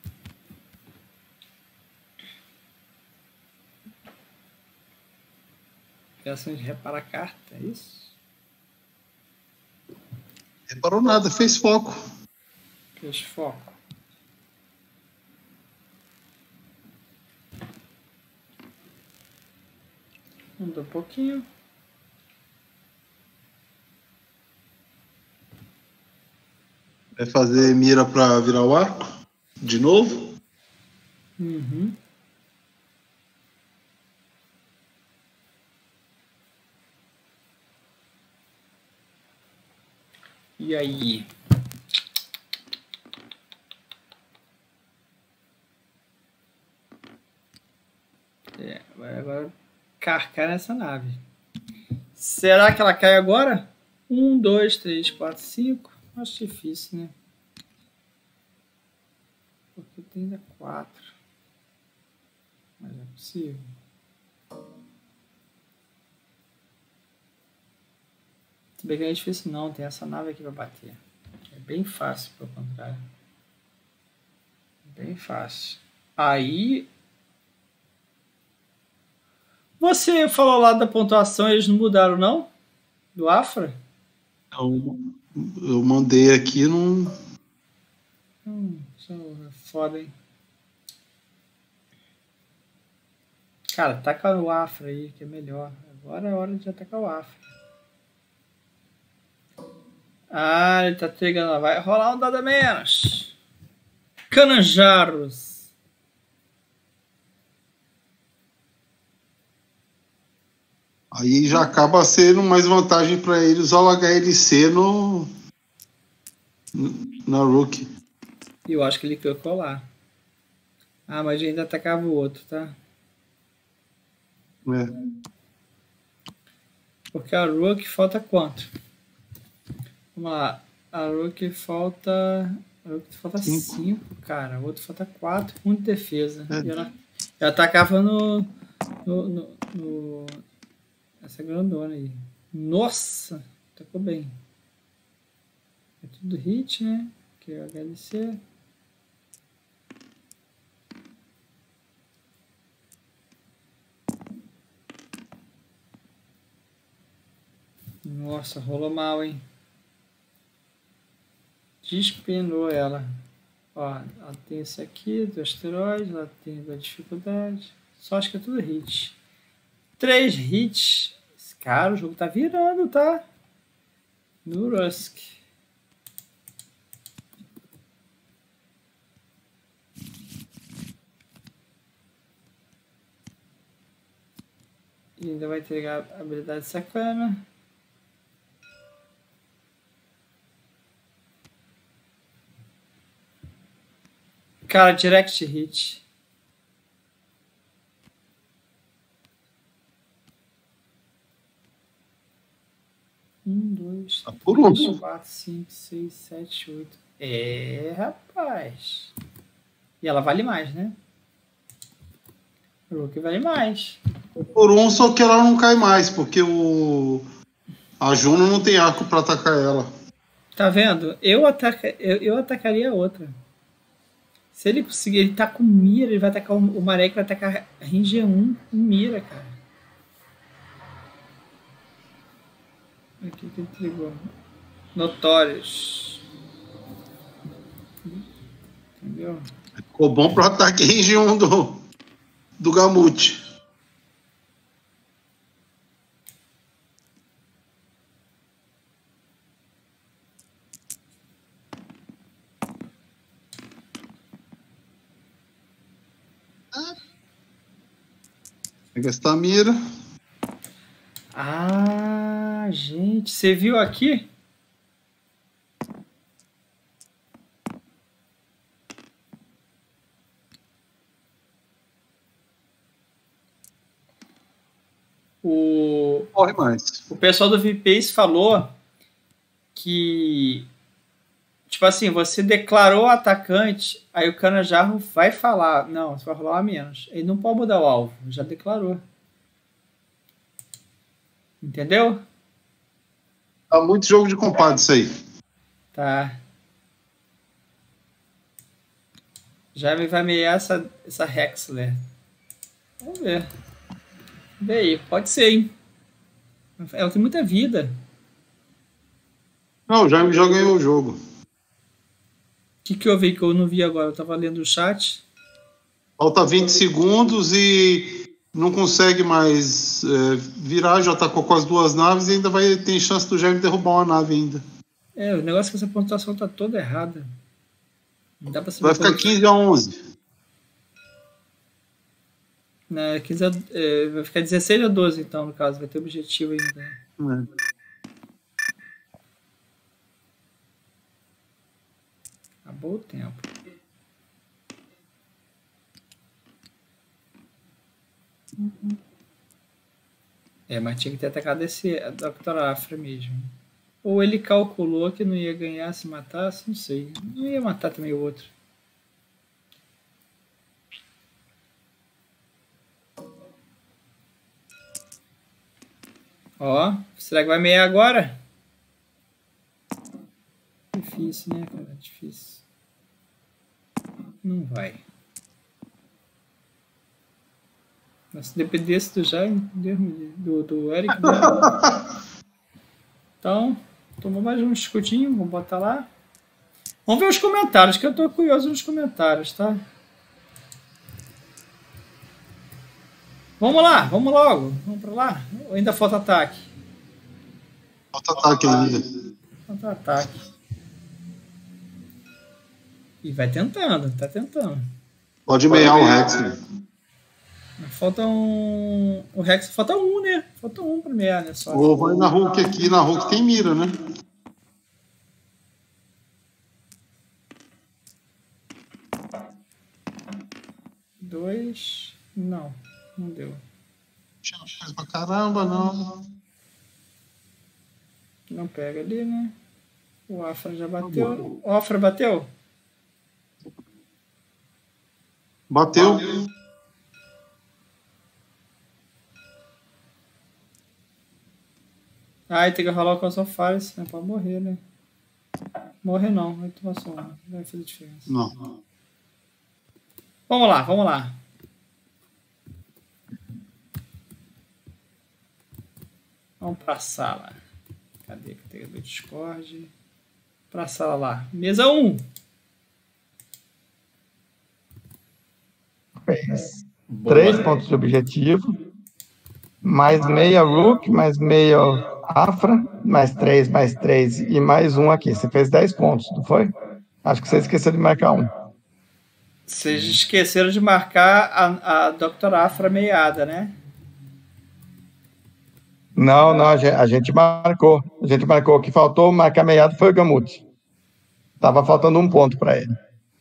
Criação de reparar a carta, é isso? Reparou nada, fez foco. Fez foco. Mudou um pouquinho. Vai fazer mira pra virar o arco? De novo? Uhum. E aí? Agora carcar nessa nave. Será que ela cai agora? 1, 2, 3, 4, 5. Acho difícil, né? Porque tem ainda 4. Mas é possível. Se bem que não é difícil não, tem essa nave aqui pra bater. É bem fácil, pelo contrário. Bem fácil. Aí... Você falou lá da pontuação, eles não mudaram, não? Do Afra? Eu mandei aqui num... Isso é foda, hein? Cara, taca o Afra aí, que é melhor. Agora é hora de atacar o Afra. Ah, ele tá pegando lá. Vai rolar um dado a menos. Canajaros. Aí já acaba sendo mais vantagem para eles ao HLC na Rookie. Eu acho que ele clicou lá. Ah, mas ainda atacava o outro, tá? É. Porque a Rookie falta quanto? Vamos lá. A Rookie falta 5, cara. O outro falta 4. 1 de defesa. Eu atacava no essa grandona aí. Nossa! Atacou bem. É tudo hit, né? Que é o HLC. Nossa, rolou mal, hein? Despenou ela. Ó, ela tem esse aqui do asteroide, ela tem da dificuldade. Só acho que é tudo hit. 3 hits. Cara, o jogo tá virando, tá? No Rusk. ainda vai entregar habilidade sacana. Cara, direct hit. Dois, Tá por um. 3, 4, 5, 6, 7, 8. É, rapaz. E ela vale mais, né? O que vale mais. Por um, só que ela não cai mais, porque a Juno não tem arco pra atacar ela. Tá vendo? Eu atacaria a outra. Se ele conseguir, ele tá com mira, ele vai atacar o Marek, vai atacar range 1 com mira, cara. Aqui que ele entregou. Notórios. Entendeu? Ficou bom pro ataque range 1 do Gamut. Pega esta mira. Ah, gente, você viu aqui? Corre mais. O pessoal do VPace falou que, tipo assim, você declarou o atacante, aí o Canajarro vai falar, não, você vai rolar a menos. Ele não pode mudar o alvo, já declarou. Entendeu? Tá muito jogo de compadre isso aí. Tá. Já me vai meiar essa Hexler. Vamos ver. Vê aí, pode ser, hein? Ela tem muita vida. Não, já ganhou o jogo. O que eu vi que eu não vi agora? Eu tava lendo o chat. Falta 20 segundos e não consegue mais virar, já atacou com as duas naves e ainda tem chance do Jaime derrubar uma nave ainda. É, o negócio é que essa pontuação tá toda errada. Não dá pra saber. Vai ficar 15-11. Né, vai ficar 16-12 então, no caso. Vai ter objetivo ainda. Acabou o tempo. Mas tinha que ter atacado a Dr. Afra mesmo. Ou ele calculou que não ia ganhar se matasse, não sei. Não ia matar também o outro. Ó, será que vai meiar agora? Difícil, né, cara? Difícil. Não vai. Mas se dependesse do Jaime, do Eric, né? Então, tomou mais um escutinho, vamos botar lá. Vamos ver os comentários, que eu tô curioso nos comentários, tá? Vamos lá, vamos logo. Vamos pra lá? Ou ainda falta ataque? Falta ataque ainda. Falta ataque. E vai tentando, tá tentando. Pode meiar o Rex, né? Falta um... O Rex falta um, né? Falta um pra meiar, né? Só. Ou vai na Hulk aqui, na Hulk tem mira, né? Dois... Não deu. Faz pra caramba, não. Não pega ali, né? O Afra já bateu. O Afra bateu? Bateu. Ai, tem que rolar o Console Fires, né? Pode morrer, né? Morrer não, vai tomar só uma. Não vai fazer diferença. Não. Vamos lá, vamos lá. Vamos pra sala. Cadê que tem do Discord? Pra sala lá. Mesa 1. Fez 3 pontos de objetivo, mais meia Rook, mais meia Afra, mais 3 e mais um aqui. Você fez 10 pontos, não foi? Acho que você esqueceu de marcar um. Vocês esqueceram de marcar a Dr. Afra meiada, né? Não, a gente marcou. A gente marcou. O que faltou marcar meiado foi o Gamut. Tava faltando 1 ponto para ele.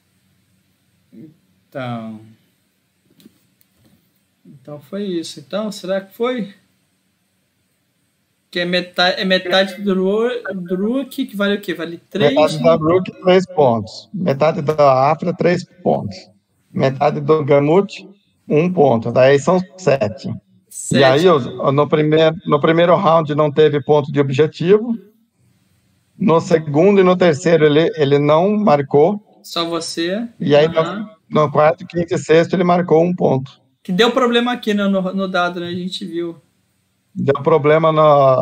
Então foi isso. Então, será que foi? Que é metade do Rook, que vale o quê? Vale 3? Metade da Rook, 3 pontos. Metade da Afra, 3 pontos. Metade do Gamut, 1 ponto. Daí são 7. E aí, no primeiro round não teve ponto de objetivo. No segundo e no terceiro ele não marcou. Só você. E aí no quarto, quinto e sexto ele marcou 1 ponto. Que deu problema aqui no dado, né? A gente viu. Deu problema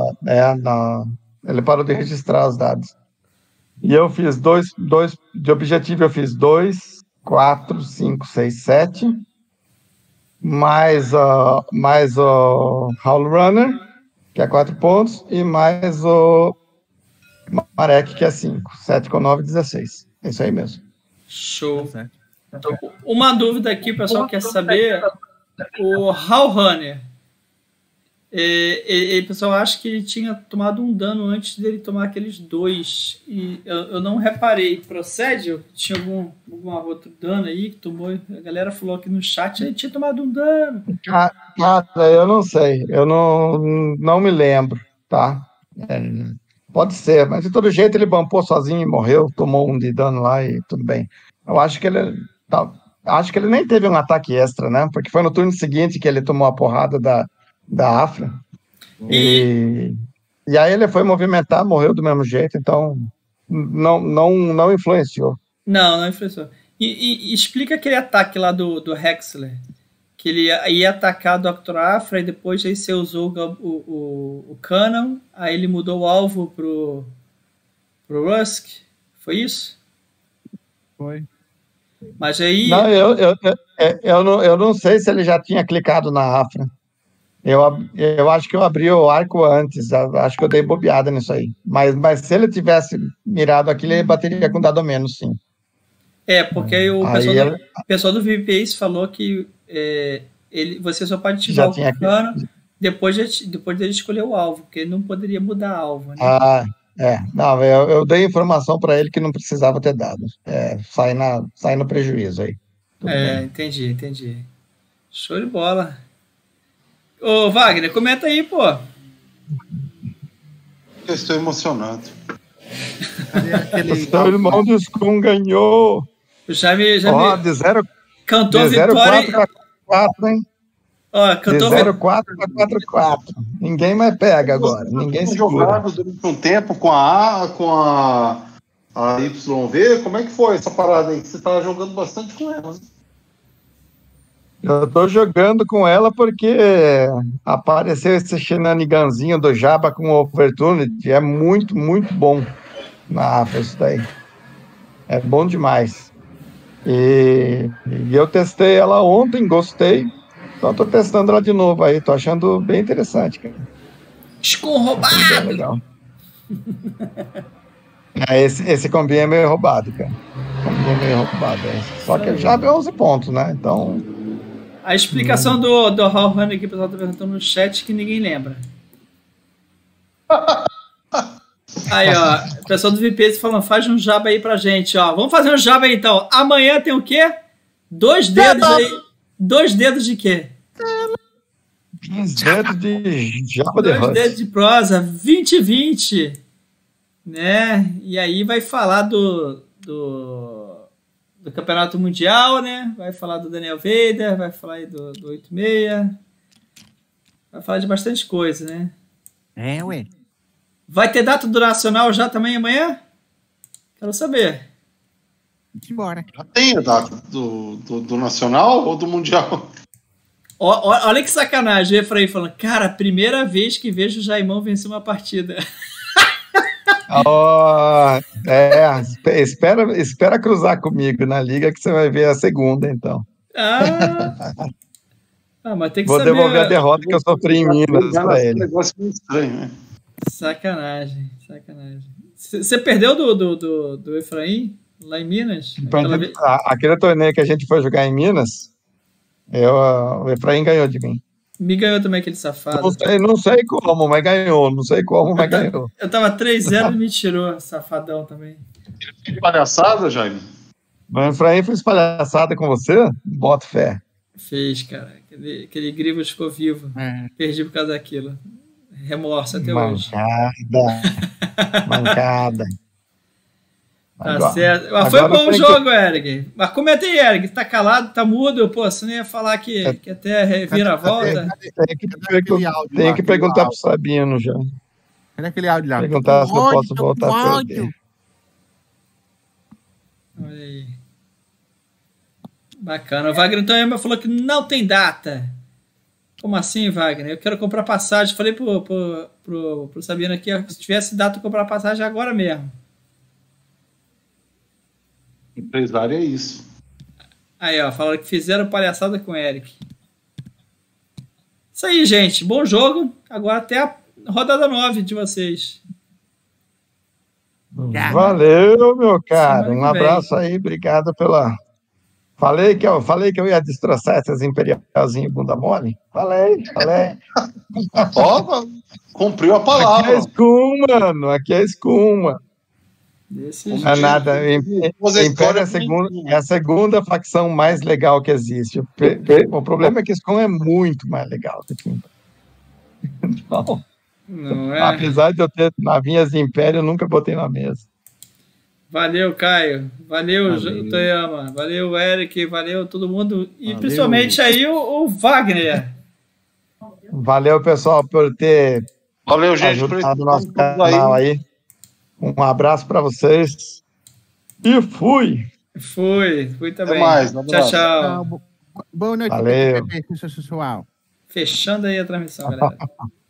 ele parou de registrar os dados. E eu fiz 2 de objetivo, eu fiz 2, 4, 5, 6, 7. Mais o Howl Runner, que é 4 pontos, e mais o Marek, que é 5. 7 com 9, 16. É isso aí mesmo. Show. Então, uma dúvida aqui, o pessoal quer saber. O Howl Runner. O pessoal acha que ele tinha tomado um dano antes dele tomar aqueles 2. E eu não reparei. Procede? Tinha algum outro dano aí que tomou? A galera falou aqui no chat, ele tinha tomado um dano. Cara, eu não sei. Eu não me lembro, tá? Pode ser, mas de todo jeito ele bumpou sozinho e morreu, tomou 1 de dano lá e tudo bem. Eu acho que ele nem teve um ataque extra, né? Porque foi no turno seguinte que ele tomou a porrada da Afra. E aí ele foi movimentar, morreu do mesmo jeito, então não influenciou. Não influenciou. E explica aquele ataque lá do Hexler, que ele ia atacar o Dr. Afra e depois aí você usou o Cannon, aí ele mudou o alvo pro Rusk. Foi isso? Foi. Mas aí... Não, eu não sei se ele já tinha clicado na Afra. Eu acho que eu abri o arco antes, acho que eu dei bobeada nisso aí. Mas se ele tivesse mirado aquilo, ele bateria com dado menos, sim. Porque aí o pessoal do VPAce falou que você só pode ativar o cano depois dele escolher o alvo, porque ele não poderia mudar alvo, né? Não, eu dei informação para ele que não precisava ter dado. Sai no prejuízo aí. Entendi. Show de bola. Ô, Wagner, comenta aí, pô. Eu estou emocionado. O irmão do Scum ganhou. De 0 cantou vitória. 4, hein? Cantou de 0-4 para 4-4. Ninguém mais pega agora. Ninguém segura. Jogado durante um tempo com a YV. Como é que foi essa parada aí? Você estava jogando bastante com ela, né? Eu tô jogando com ela porque apareceu esse shenaniganzinho do Jabba com o Opportunity. É muito, muito bom na AFA isso daí. É bom demais. E eu testei ela ontem, gostei. Então tô testando ela de novo aí. Tô achando bem interessante, cara. Scum roubado! É legal. Esse combi é meio roubado, cara. Combi é meio roubado. Só que já é 11 pontos, né? Então... A explicação do Howl Runner aqui, o pessoal tá perguntando no chat que ninguém lembra. Aí, ó, o pessoal do VPS falando, faz um jaba aí pra gente, ó. Vamos fazer um jaba aí, então. Amanhã tem o quê? 2 dedos aí. 2 dedos de quê? 2 dedos de jaba de 2 dedos de prosa, 2020. Né? E aí vai falar do Campeonato Mundial, né? Vai falar do Daniel Vader, vai falar aí do 86. Vai falar de bastante coisa, né? Ué. Vai ter data do Nacional já também amanhã? Quero saber. Embora. Já tem a data do Nacional ou do Mundial? Olha que sacanagem, o Efraim falando, cara, primeira vez que vejo o Jaimão vencer uma partida. Espera cruzar comigo na liga que você vai ver a segunda, então. Mas tem que Vou saber. Vou devolver a derrota que eu sofri em Minas para ele. Negócio meio estranho, né? Sacanagem. Você perdeu do Efraim lá em Minas? Aquele torneio que a gente foi jogar em Minas, o Efraim ganhou de mim. Me ganhou também aquele safado. Não sei como, mas ganhou. Não sei como, mas ganhou. Eu tava 3-0 e me tirou, safadão também. Que palhaçada, Jaime. Mas o Efraim fez palhaçada com você? Bota fé. Fez, cara. Aquele Grivas ficou vivo. Perdi por causa daquilo. Remorso até hoje. Mancada. Tá certo. Mas foi bom o jogo, Eric. Mas comenta aí, Eric. Tá calado, tá mudo? Pô, você não ia falar que até vira a volta? Tem que perguntar pro Sabino já. Cadê aquele áudio lá? Perguntar se eu posso voltar a perder. Olha aí. Bacana. O Wagner então falou que não tem data. Como assim, Wagner? Eu quero comprar passagem. Falei pro Sabino aqui, se tivesse data, eu comprar passagem agora mesmo. Empresário é isso. Aí, ó, falaram que fizeram palhaçada com o Eric. Isso aí, gente. Bom jogo. Agora até a rodada 9 de vocês. Valeu, meu cara. Um abraço aí. Obrigado pela... Falei que eu ia destroçar essas imperialzinhas bunda mole. Falei. Ó, cumpriu a palavra. Aqui é escuma, mano. Aqui é escuma. Não é nada. Império é a segunda facção mais legal que existe. O problema é que Scum é muito mais legal do que Império. Não é? Apesar de eu ter navinhas de Império, eu nunca botei na mesa. Valeu, Caio. Valeu, Toyama. Valeu, Eric. Valeu, todo mundo. E principalmente aí o Wagner. Valeu, pessoal, por ter ajudado o nosso canal aí. Um abraço para vocês. E fui. Fui também. Até mais. Tchau. Boa noite. Valeu. Pessoal. Fechando aí a transmissão, galera.